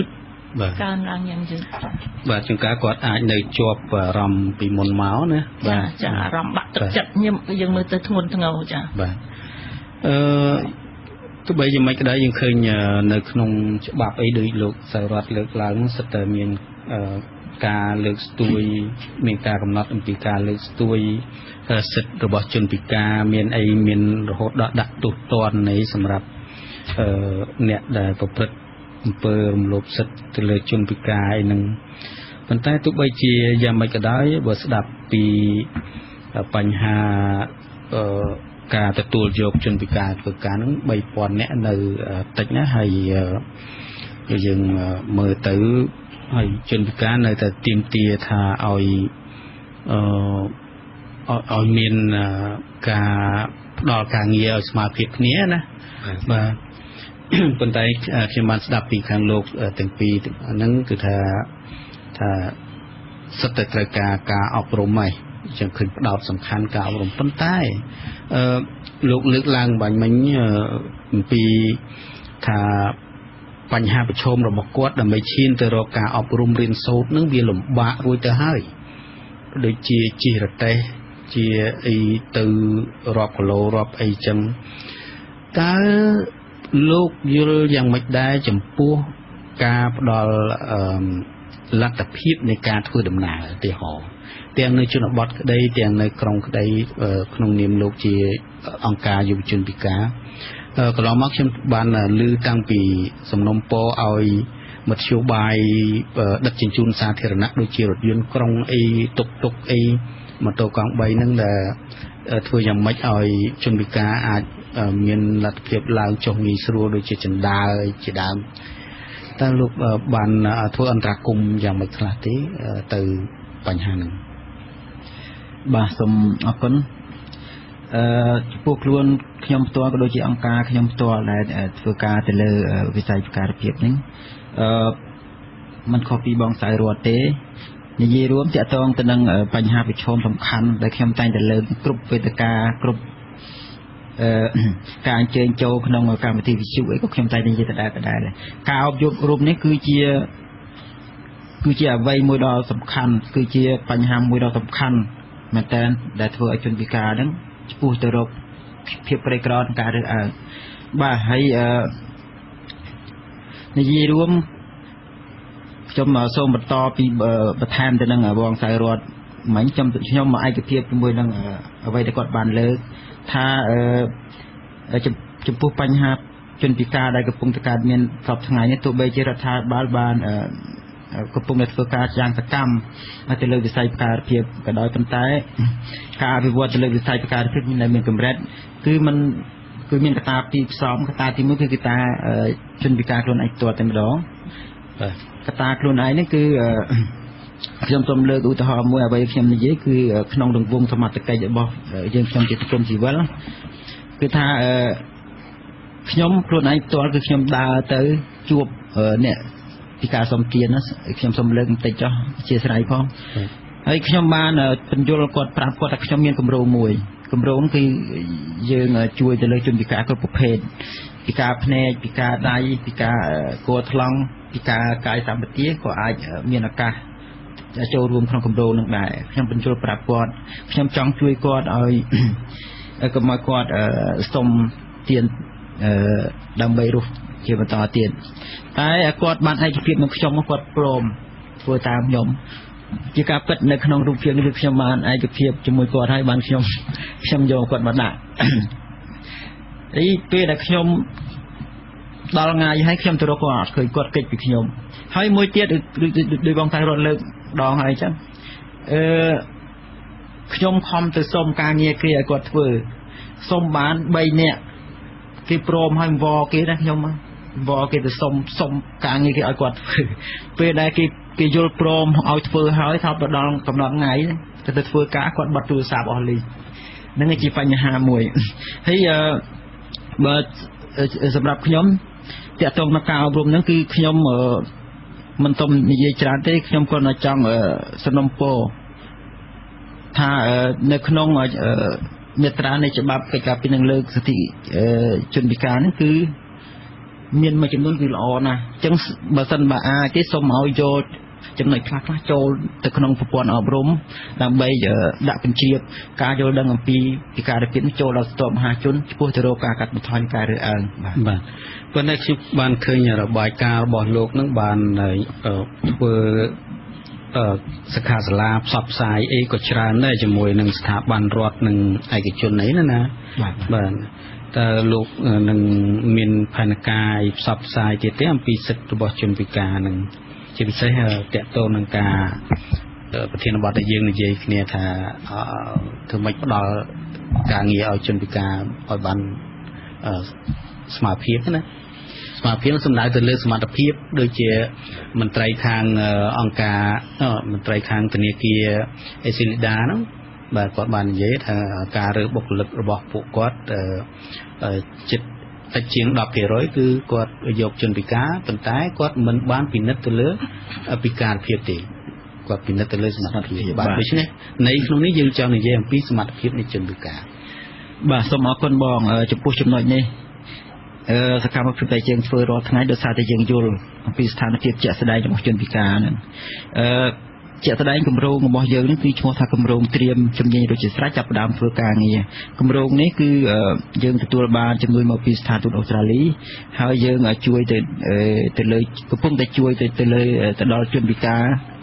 កើនឡើងយ៉ាងយឺតបាទជួនកាលគាត់អាចនៅជាប់អារម្មណ៍ពីមុនមកណាបាទចាអារម្មណ៍បាក់ទឹកចិត្តញឹមយើងមើលទៅធ្ងន់ធ្ងរចាបាទអឺទោះបីយ៉ាងម៉េចក៏ដោយយើងឃើញនៅក្នុងច្បាប់អីដោយលោកសារដ្ឋលើកឡើងសិតតែមានការលើកស្ទួយមានការកំណត់អំពីការលើកស្ទួយសិទ្ធិរបស់ជនពិការមានអីមានរហូតដល់ដាក់ទោសទណ្ឌនៃសម្រាប់អឺអ្នកដែលប្រព្រឹត្តអំពើរំលោភសិទ្ធិទៅលើជនពិការអីហ្នឹងប៉ុន្តែទោះបីជាយ៉ាងម៉េចក៏ដោយបើស្ដាប់ពីបញ្ហាអឺការទទួលយកជនពិការធ្វើការហ្នឹងបីពាន់នាក់នៅតិចណាស់ហើយយើងមើលទៅហើយជនពិការនៅតែទាមទារថាឲ្យអឺឲ្យមានការផ្ដល់ការងារឲ្យស្មើភាពគ្នាណាបាទប៉ុន្តែខ្ញុំបានស្ដាប់ពីខាងលោកទាំងពីរហ្នឹងគឺថាថាសិតតែត្រូវការការអប់រំហើយចឹងឃើញផ្ដោតសំខាន់ការអប់រំប៉ុន្តែអឺលោកលើកឡើងបាញ់មិញអំពីថាបញ្ហាប្រឈមរបស់គាត់ដើម្បីឈានទៅរកការអប់រំរៀនសូត្រនឹងវាលំបាករួចទៅហើយដូចជាជិះរទេះជាអីទៅរាប់គីឡូរាប់អីចឹងតើលោកយល់យ៉ាងម៉េចដែរចំពោះការផ្ដល់លទ្ធភាពនៃការធ្វើដំណើរឧទាហរណ៍ទាំងនៅជនបទក្តីទាំងនៅក្រុងក្តីក្នុងនាមលោកជាអង្គការយុវជនពិការកន្លងមកខ្ញុំបានឮតាំងពីសំណុំពរឲ្យមធ្យោបាយដឹកជញ្ជូនសាធារណៈដូចជារថយន្តក្រុងអីតុកតុកអីម៉ូតូកង់បីហ្នឹងដែលធ្វើយ៉ាងម៉េចឲ្យជនពិការអាចមានលទ្ធភាពឡើងចុះងាយស្រួលដូចជាចណ្ដើរជាដើមតើលោកបានធ្វើអន្តរាគមន៍យ៉ាងម៉េចខ្លះទេទៅបញ្ហាហ្នឹងបាទសូមអរគុណអឺចំពោះខ្លួនខ្ញុំផ្ទាល់ក៏ដូចជាអង្គការខ្ញុំផ្ទាល់ដែលធ្វើការទៅលើវិស័យពិការភាពនេះអឺมันខុសពីបងសៅរដ្ឋទេនិយាយរួមតាក់ទងទៅនឹងបញ្ហាប្រឈមសំខាន់ដែលខ្ញុំតែងតែលើកគ្រប់វេទិកាគ្រប់អឺការអញ្ជើញចូលក្នុងកម្មវិធីវិទ្យុអីក៏ខ្ញុំតែងតែនិយាយដដែលដដែលការអប់រំរូបនេះគឺជាគឺជាអ្វីមួយដ៏សំខាន់គឺជាបញ្ហាមួយដ៏សំខាន់មែនតើដែលធ្វើឲ្យជនពិការហ្នឹងឆ្ពោះទៅរកភាពក្រីក្រក្នុងការរើសអើងបាទហើយអឺនិយាយរួមខ្ញុំសូមបន្តពីបន្ថែមទៅនឹងបងសៅរដ្ឋមិញខ្ញុំខ្ញុំមកឯកភាពជាមួយនឹងអ្វីដែលគាត់បានលើកថាអឺចំពោះបញ្ហាជនពិការដែលកំពុងតែកើតមានសពថ្ងៃនេះទោះបីជារដ្ឋាភិបាលបានអឺកំពុងតែធ្វើការយ៉ាងសកម្មទៅលើវិស័យពិការភាពក៏ដោយប៉ុន្តែការអភិវឌ្ឍទៅលើវិស័យពិការភាពមានតែមានកម្រិតគឺมันគឺមានកត្តាពីរផ្សំកត្តាទីមួយគឺកត្តាជនពិការខ្លួនឯងផ្ទាល់តែម្ដងបាទកត្តាខ្លួនឯងនេះគឺខ្ញុំសូមលើកឧទាហរណ៍មួយអ្វីខ្ញុំនិយាយគឺក្នុងរង្វង់សមត្ថកិច្ចរបស់យើងខ្ញុំជាក្រុមស៊ីវិលគឺថាខ្ញុំខ្លួនឯងផ្ទាល់គឺខ្ញុំដើរទៅជួបអ្នកពីការសំទានខ្ញុំសូមលើកបន្តិចចុះអធិស្ឋានផងហើយខ្ញុំបានបញ្យល់គាត់ប្រាប់គាត់ថាខ្ញុំមានគម្រោងមួយគម្រោងគឺយើងជួយទៅលើជនពិការគ្រប់ប្រភេទពិការភ្នែកពិការដៃពិការកួរថ្លង់ពិការកាយសម្បទាក៏អាចមានឱកាសចូលរួមក្នុងគម្រោងនឹងដែរខ្ញុំបញ្យល់ប្រាប់គាត់ខ្ញុំចង់ជួយគាត់ឲ្យកុំឲ្យគាត់សុំទានដើម្បីរស់ជាបន្តទៀតតែគាត់បានឯកភាពនឹងខ្ញុំគាត់ព្រមធ្វើតាមខ្ញុំជាការពិតនៅក្នុងរូបភាពនេះគឺខ្ញុំបានឯកភាពជាមួយគាត់ហើយបានខ្ញុំខ្ញុំយកគាត់មកដាក់អីពេលដែលខ្ញុំដល់ថ្ងៃហើយខ្ញុំទៅរកគាត់អត់ឃើញគាត់គេចពីខ្ញុំហើយមួយទៀតដោយបងតែរត់លើកដងហើយចឹងអឺខ្ញុំខំទៅសុំការងារគេឲ្យគាត់ធ្វើសុំបានបីនាក់គេព្រមឲ្យវគេណាខ្ញុំវគេទៅសុំសុំការងារគេឲ្យគាត់ធ្វើពេលដែលគេគេយល់ព្រមឲ្យធ្វើហើយថាទៅដល់កំណត់ថ្ងៃទៅទៅធ្វើការគាត់បិទទូរស័ព្ទអស់លីហ្នឹងជាបញ្ហាមួយហើយអឺបើសម្រាប់ខ្ញុំតាក់ទងនឹងការអប់រំហ្នឹងគឺខ្ញុំមិនតុំនិយាយច្រើនទេខ្ញុំគាត់នៅចង់សំណុំពរថានៅក្នុងមាត្រានៃច្បាប់កិច្ចការពីនឹងលើកសិទ្ធិជនពិការហ្នឹងគឺមានមួយចំនួនគឺល្អណាស់អញ្ចឹងបើសិនបើអាចទេសូមឲ្យយកចំណុចខ្លះខ្លះចូលទៅក្នុងប្រព័ន្ធអប់រំដើម្បីដាក់បញ្ជាការយល់ដឹងអំពីពិការភាពចូលដល់ស្ទាប់មហាជនឆ្ពោះទៅរកការកាត់បន្ថយការរើសអើងបាទបាទប៉ុន្តែខ្ញុំបានឃើញរបាយការណ៍របស់លោកនឹងបានធ្វើសិក្ខាសាលាផ្សព្វផ្សាយអីក៏ច្រើនដែរជាមួយនឹងស្ថាប័នរដ្ឋនិងឯកជនអីណាណាបាទតើលោកនឹងមានផែនការផ្សព្វផ្សាយទៀតទេអំពីសិទ្ធិរបស់ជនពិការនឹងជាពិសេសតកតទៅនឹងការប្រធានបទដែលយើងនិយាយគ្នាថាធ្វើម៉េចផ្ដល់ការងារឲ្យជនពិការឲ្យបានស្មារតីណាស្មារតីសំដៅទៅលើសមត្ថភាពដូចជាមន្ត្រីខាងអង្គការមន្ត្រីខាងធនាគារអេស៊ីលីដាហ្នឹងបាទគាត់បាននិយាយថាការរើសបុគ្គលិករបស់ពួកគាត់ចិត្តតែជាង 10% គឺគាត់យកជនពិការប៉ុន្តែគាត់មិនបានពិនិត្យទៅលើពិការភាពទេគាត់ពិនិត្យទៅលើសមត្ថភាពបាទដូច្នេះในក្នុងនេះយើងចង់និយាយអំពីសមត្ថភាពនៃជនពិការបាទសូមអរគុណបងចំពោះចំណុចនេះអឺសកម្មភាពដែលយើងធ្វើរាល់ថ្ងៃដោយសារតែយើងយល់អំពីស្ថានភាពជាក់ស្ដែងរបស់ជនពិការហ្នឹងអឺជាក់ស្ដែងគម្រោងរបស់យើងនេះគឺឈ្មោះថាគម្រោងត្រៀមជំនាញរួចជាស្រេចចាប់ផ្ដើមធ្វើការងារគម្រោងនេះគឺយើងទទួលបានជំនួយមកពីស្ថានទូតអូស្ត្រាលីហើយយើងជួយទៅទៅលើកំពុងតែជួយទៅទៅលើទៅដល់ជនពិការ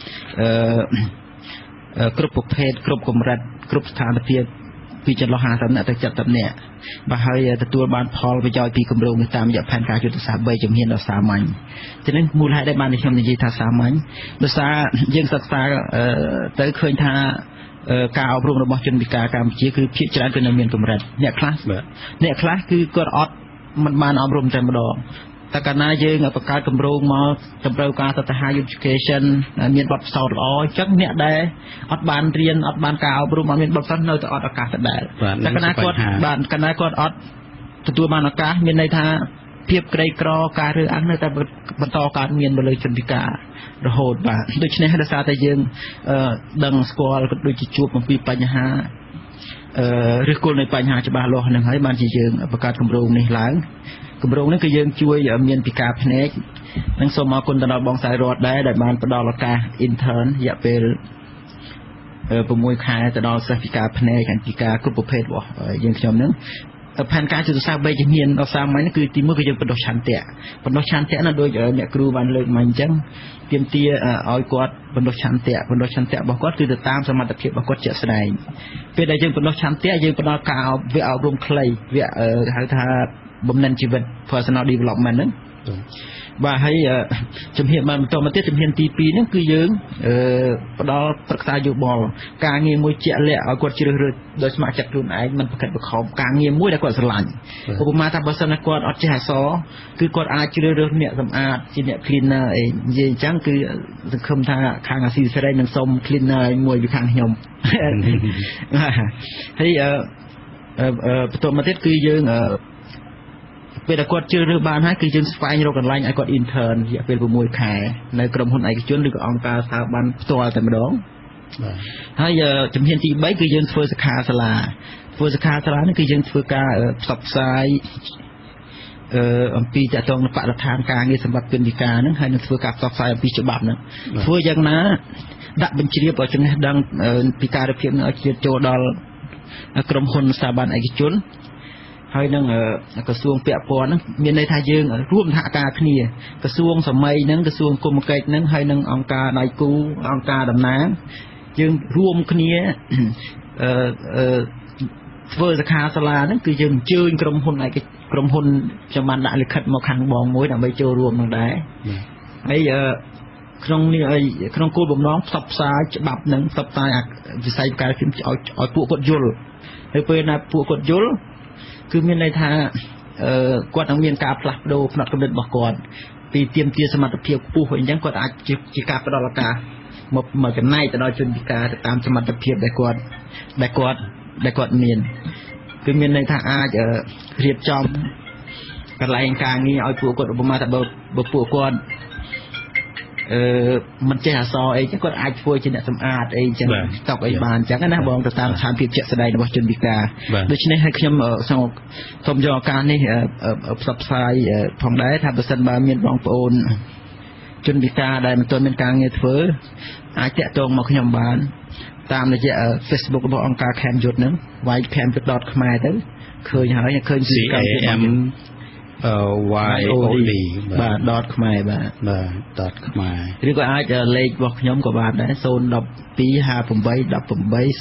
អឺគ្រប់ប្រភេទគ្រប់កម្រិតគ្រប់ស្ថានភាពពីចន្លោះហាសិបនាក់ទៅចិត្ត10នាក់បាទហើយទទួលបានផលប្រយោជន៍ពីគម្រោងនេះតាមរយៈផែនការយុទ្ធសាស្ត្រ3ជំហានដ៏សាមញ្ញទីនេះមូលហេតុដែលបានខ្ញុំនិយាយថាសាមញ្ញដោយសារយើងសិក្សាទៅឃើញថាការអប់រំរបស់ជនពិការកម្ពុជាគឺភាគច្រើនគឺនៅមានកម្រិតអ្នកខ្លះអ្នកខ្លះគឺគាត់អត់មិនបានអប់រំតែម្ដងតែកាលណាយើងបង្កើតគម្រោងមកតម្រូវការទៅ Higher Education មានបទពិសោធន៍ល្អអញ្ចឹងអ្នកដែលអត់បានរៀនអត់បានការអប់រំអត់មានបទពិសោធន៍នៅតែអត់ឱកាសដដែលតែកាលណាគាត់បានកាលណាគាត់អត់ទទួលបានឱកាសមានន័យថាភាពក្រីក្រការរើសអើងនៅតែបន្តកើតមានមកលើជនពិការរហូតបាទដូច្នេះដោយសារតែយើងដឹងស្គាល់ក៏ដូចជាជួបអំពីបញ្ហាអឺឬគល់នៃបញ្ហាច្បាស់លាស់ហ្នឹងហើយបានជាយើងបង្កើតគម្រោងនេះឡើងគម្រោងនេះគឺយើងជួយមានពិការភ្នែកនិងសូមអរគុណទៅដល់បងសាយរដ្ឋដែរដែលបានផ្ដល់ឱកាស intern រយៈពេល6ខែទៅដល់សិស្សពិការភ្នែកនិងពិការគ្រប់ប្រភេទរបស់យើងខ្ញុំហ្នឹងផែនការយុទ្ធសាស្ត្រ3ជំហានដ៏សាមញ្ញគឺទីមួយគឺយើងបណ្ដុះឆន្ទៈបណ្ដុះឆន្ទៈណាដូចអ្នកគ្រូបានលើកមកអញ្ចឹងទាមទារឲ្យគាត់បណ្ដុះឆន្ទៈបណ្ដុះឆន្ទៈរបស់គាត់គឺទៅតាមសមត្ថភាពរបស់គាត់ជាក់ស្ដែងពេលដែលយើងបណ្ដុះឆន្ទៈយើងផ្ដល់ការវគ្គអប់រំខ្លីវគ្គហៅថាបំណិនជីវិត personal development ហ្នឹងបាទហើយជំហានបន្តមកទៀតជំហានទី2ហ្នឹងគឺយើងផ្ដល់ប្រឹក្សាយោបល់ការងារមួយជាក់លាក់ឲ្យគាត់ជ្រើសរើសដោយស្ម័គ្រចិត្តខ្លួនឯងមិនប្រកិតប្រខំការងារមួយដែលគាត់ស្រឡាញ់ឧបមាថាបើសិនណាគាត់អត់ចេះអក្សរគឺគាត់អាចជ្រើសរើសអ្នកសម្អាតជាអ្នក cleaner អីនិយាយអញ្ចឹងគឺសង្ឃឹមថាខាងអាស៊ីសេរីនឹងសុំ cleaner មួយពីខាងខ្ញុំហើយបន្តមកទៀតគឺយើងពេលដែលគាត់ជឿរើសបានហើយគឺយើងស្វែងរកកន្លែងឲ្យគាត់ intern រយៈពេល6ខែនៅក្រុមហ៊ុនឯកជនឬក៏អង្គការស្ថាប័នផ្ទាល់តែម្ដងបាទហើយជំហានទី3គឺយើងធ្វើសិក្ខាសាលាធ្វើសិក្ខាសាលានេះគឺយើងធ្វើការផ្សព្វផ្សាយអឺអំពីតកតងបរិស្ថានការងារសម្រាប់ជនពិការហ្នឹងហើយនឹងធ្វើការផ្សព្វផ្សាយអំពីច្បាប់ហ្នឹងធ្វើយ៉ាងណាដាក់បញ្ជ្រាបឲ្យចំណេះដឹងពិការភាពនឹងឲ្យជ្រាបចូលដល់ក្រុមហ៊ុនស្ថាប័នឯកជនហើយនឹងក្រសួងពាក់ព័ន្ធហ្នឹងមានន័យថាយើងរួមសហការគ្នាក្រសួងសម័យហ្នឹងក្រសួងគុំកិច្ចហ្នឹងហើយនឹងអង្គការដៃគូអង្គការតំណាងយើងរួមគ្នាអឺធ្វើសិក្ខាសាលាហ្នឹងគឺយើងអញ្ជើញក្រុមហ៊ុនឯកក្រុមហ៊ុនខ្ញុំបានដាក់លិខិតមកខាងបងមួយដើម្បីចូលរួមនឹងដែរហើយក្នុងនេះក្នុងគោលបំណងផ្សព្វផ្សាយច្បាប់ហ្នឹងផ្សព្វផ្សាយវិស័យការជំនាញឲ្យឲ្យពួកគាត់យល់ហើយពេលណាពួកគាត់យល់គឺមានន័យថាគាត់នឹងមានការផ្លាស់ប្ដូរផ្នត់គំនិតរបស់គាត់ពីទាមទារសមត្ថភាពខ្ពស់អញ្ចឹងគាត់អាចជាការផ្ដល់ឱកាសមកមកចំណែកទៅដល់ជនពិការទៅតាមសមត្ថភាពដែលគាត់ដែលគាត់ដែលគាត់មានគឺមានន័យថាអាចរៀបចំកន្លែងការងារឲ្យពួកគាត់ឧបមាថាបើពួកគាត់អអឺមិនចេះអសអីចឹងគាត់អាចធ្វើជាអ្នកសម្អាតអីចឹងតបអីបានចឹងណាបងទៅតាមស្ថានភាពជាក់ស្ដែងរបស់ជនពិការដូច្នេះហើយខ្ញុំសូមយកឱកាសនេះផ្សព្វផ្សាយផងដែរថាបើសិនបើមានបងប្អូនជនពិការដែលមិនទាន់មានការងារធ្វើអាចតាក់ទងមកខ្ញុំបានតាមរយៈ Facebook របស់អង្គការ Khmer យុទ្ធហ្នឹង វាយ khmer យុទ្ធ .khmer ទៅឃើញហើយឃើញពីកម្មវិធី Y O D បាទ .khmer បាទបាទ .khmer ឬក៏អាចលេខរបស់ខ្ញុំក៏បានដែរศูนย์ หนึ่ง สอง ห้า แปด หนึ่ง แปด สี่ หนึ่งបាទ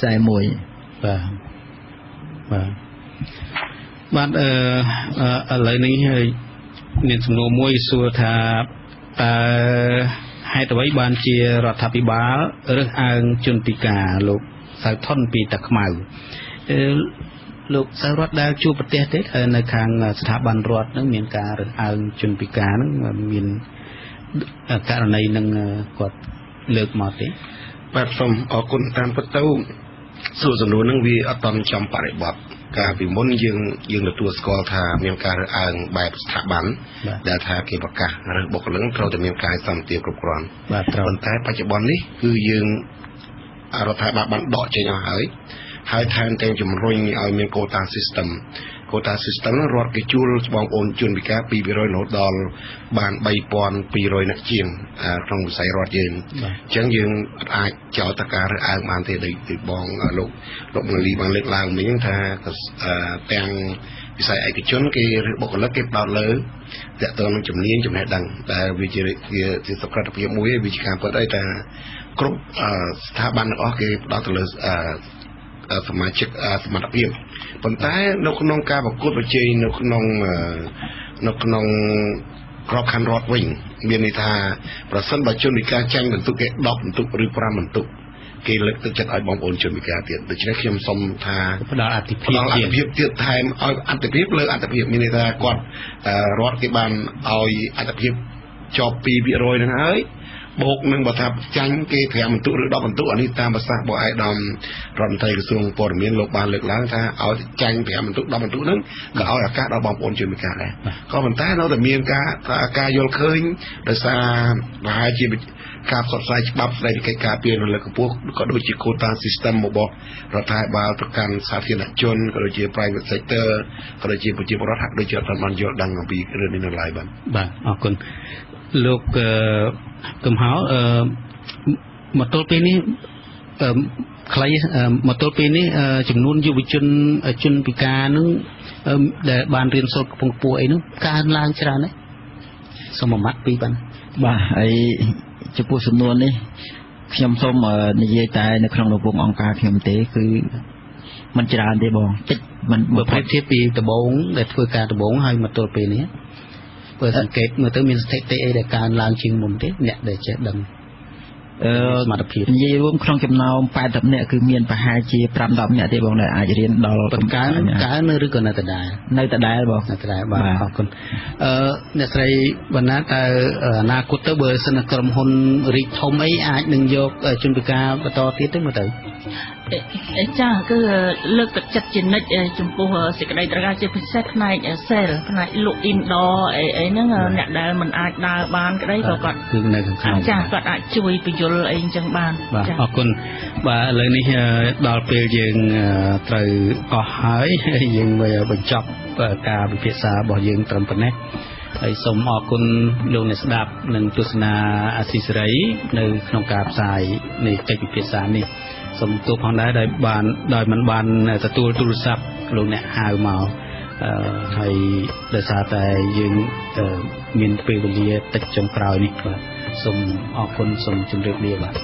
បាទបាទអឺឥឡូវនេះមានសំណួរមួយសួរថាតើហេតុអ្វីបានជារដ្ឋាភិបាលរើសអើងជនពិការលោកសៅថនពីតាខ្មៅអឺលោកសៅរដ្ឋដែលជួបប្រទេសទេនៅខាងស្ថាប័នរដ្ឋនឹងមានការរើសអើងជនពិការនឹងមានករណីនឹងគាត់លើកមកទេបាទសូមអរគុណតាមពិតទៅសួរសំណួរនឹងវាអត់តន់ចំបរិបទកាលពីមុនយើងយើងទទួលស្គាល់ថាមានការរើសអើងបែបស្ថាប័នដែលថាគេប្រកាសរើសបុគ្គលិកត្រូវតែមានការសន្តិភាពគ្រប់គ្រាន់ប៉ុន្តែបច្ចុប្បន្ននេះគឺយើងរដ្ឋាភិបាលបានដកចេញអស់ហើយហើយថែមទាំងជំរុញឲ្យមានកូតា system កូតា system នោះរដ្ឋគេជួលបងប្អូនជនពិការពីរពាន់រហូតដល់បានបីពាន់ពីររយនាក់ជាងក្នុងវិស័យរដ្ឋយើងអញ្ចឹងយើងអាចចោទតការរើសអើងបានទេដោយបងលោកលោកមលីបានលើកឡើងមិញថាទាំងវិស័យឯកជនគេរើសបុគ្គលិកគេផ្ដោតលើតើតើនឹងជំនាញចំណេះដឹងដែលវាជាជាសក្តិភាពមួយវាជាការពិតអីថាគ្រប់ស្ថាប័នទាំងអស់គេផ្ដោតទៅលើសមាជិកសមត្ថភាពប៉ុន្តែនៅក្នុងការប្រកួតប្រជែងនៅក្នុងនៅក្នុងក្របខ័ណ្ឌរដ្ឋវិញមានន័យថាប្រសិនបើជនពិការចាញ់បន្ទុកគេដប់បន្ទុកឬប្រាំបន្ទុកគេលើកទឹកចិត្តឲ្យបងប្អូនជនពិការទៀតដូច្នេះខ្ញុំសូមថាផ្ដល់អត្ថប្រយោជន៍អត្ថប្រយោជន៍ទៀតថែមឲ្យអត្ថប្រយោជន៍លើអត្ថប្រយោជន៍មានន័យថាគាត់រដ្ឋគេបានឲ្យអត្ថប្រយោជន៍ជាប់ពីរភាគរយហ្នឹងហើយបូកនឹងបើថាចាញ់គេប្រាំបន្ទុកឬដប់បន្ទុកអានេះតាមប្រសាសន៍របស់ឯកឧត្តមរដ្ឋមន្ត្រីក្រសួងព័ត៌មានលោកបានលើកឡើងថាឲ្យចាញ់ប្រាំបន្ទុកដប់បន្ទុកហ្នឹងក៏ឲ្យឱកាសដល់បងប្អូនជនពិការដែរក៏ប៉ុន្តែនៅតែមានការការយល់ឃើញដោយសារប្រហែលជាការផ្សព្វផ្សាយច្បាប់ស្តីពីកិច្ចការពារនៅលើកម្ពុជាក៏ដូចជា quota system របស់រដ្ឋាភិបាលទៅកាន់សាធារណជនក៏ដូចជា private sector ក៏ដូចជាប្រជាពលរដ្ឋហាក់ដូចជាអត់បានយល់ដឹងអំពីរឿងនេះនៅឡើយបាទបាទអរគុណលោកកំហៅអឺមកទល់ពេលនេះអឺខ្លីមកទល់ពេលនេះចំនួនយុវជនជនពិការនឹងដែលបានរៀនសូត្រកំពុងខ្ពស់អីនោះកើនឡើងច្រើនណាស់សូមមួយម៉ាត់ពីរបានបាទហើយចំពោះសំណួរនេះខ្ញុំសូមនិយាយតែនៅក្នុងរង្វង់អង្គការខ្ញុំទេគឺมันច្រើនទេបងតិចมันបើប្រៀបធៀបពីដំបូងដែលធ្វើការដំបូងហើយមកទល់ពេលនេះបើសង្កេតមើលទៅមានស្ថិតិអីដែលកើនឡើងជាងមុនទេអ្នកដែលចេះដឹងអឺសមត្ថភាពនិយាយរួមក្នុងចំណោមแปดสิบនាក់គឺមានប្រហែលជាfive to tenនាក់ទេបងដែលអាចរៀនដល់បង្កើនកើនឬក៏នៅដដែលនៅដដែលបងនៅដដែលបាទអរគុណអឺអ្នកស្រីបណ្ណាតើអនាគតទៅបើសិនក្រុមហ៊ុនរីកធំអីអាចនឹងយកជនពិការបន្តទៀតទេមើលទៅចាគឺលើកទឹកចិត្តជានិច្ចចំពោះសេចក្តីត្រូវការជាពិសេសផ្នែក sale ផ្នែកលក់ indoor អីអីហ្នឹងអ្នកដែលមិនអាចដើរបានក្តីក៏គាត់គឺនៅខាងក្នុងចាគាត់អាចជួយបញ្យលអីអញ្ចឹងបានបាទអរគុណបាទឥឡូវនេះដល់ពេលយើងត្រូវអស់ហើយយើងបញ្ចប់ការពិភាក្សារបស់យើងត្រឹមប៉ុណ្ណេះហើយសូមអរគុណលោកអ្នកស្ដាប់និងទស្សនាអាស៊ីសេរីនៅក្នុងការផ្សាយនៃកិច្ចពិភាក្សានេះសូមទោសផងដែរដែលបានដោយមិនបានទទួលទូរស័ព្ទលោកអ្នកហៅមកអឺហើយដោយសារតែយើងមានពេលវេលាតិចចុងក្រោយនេះបាទសូមអរគុណសូមជម្រាបលាបាទ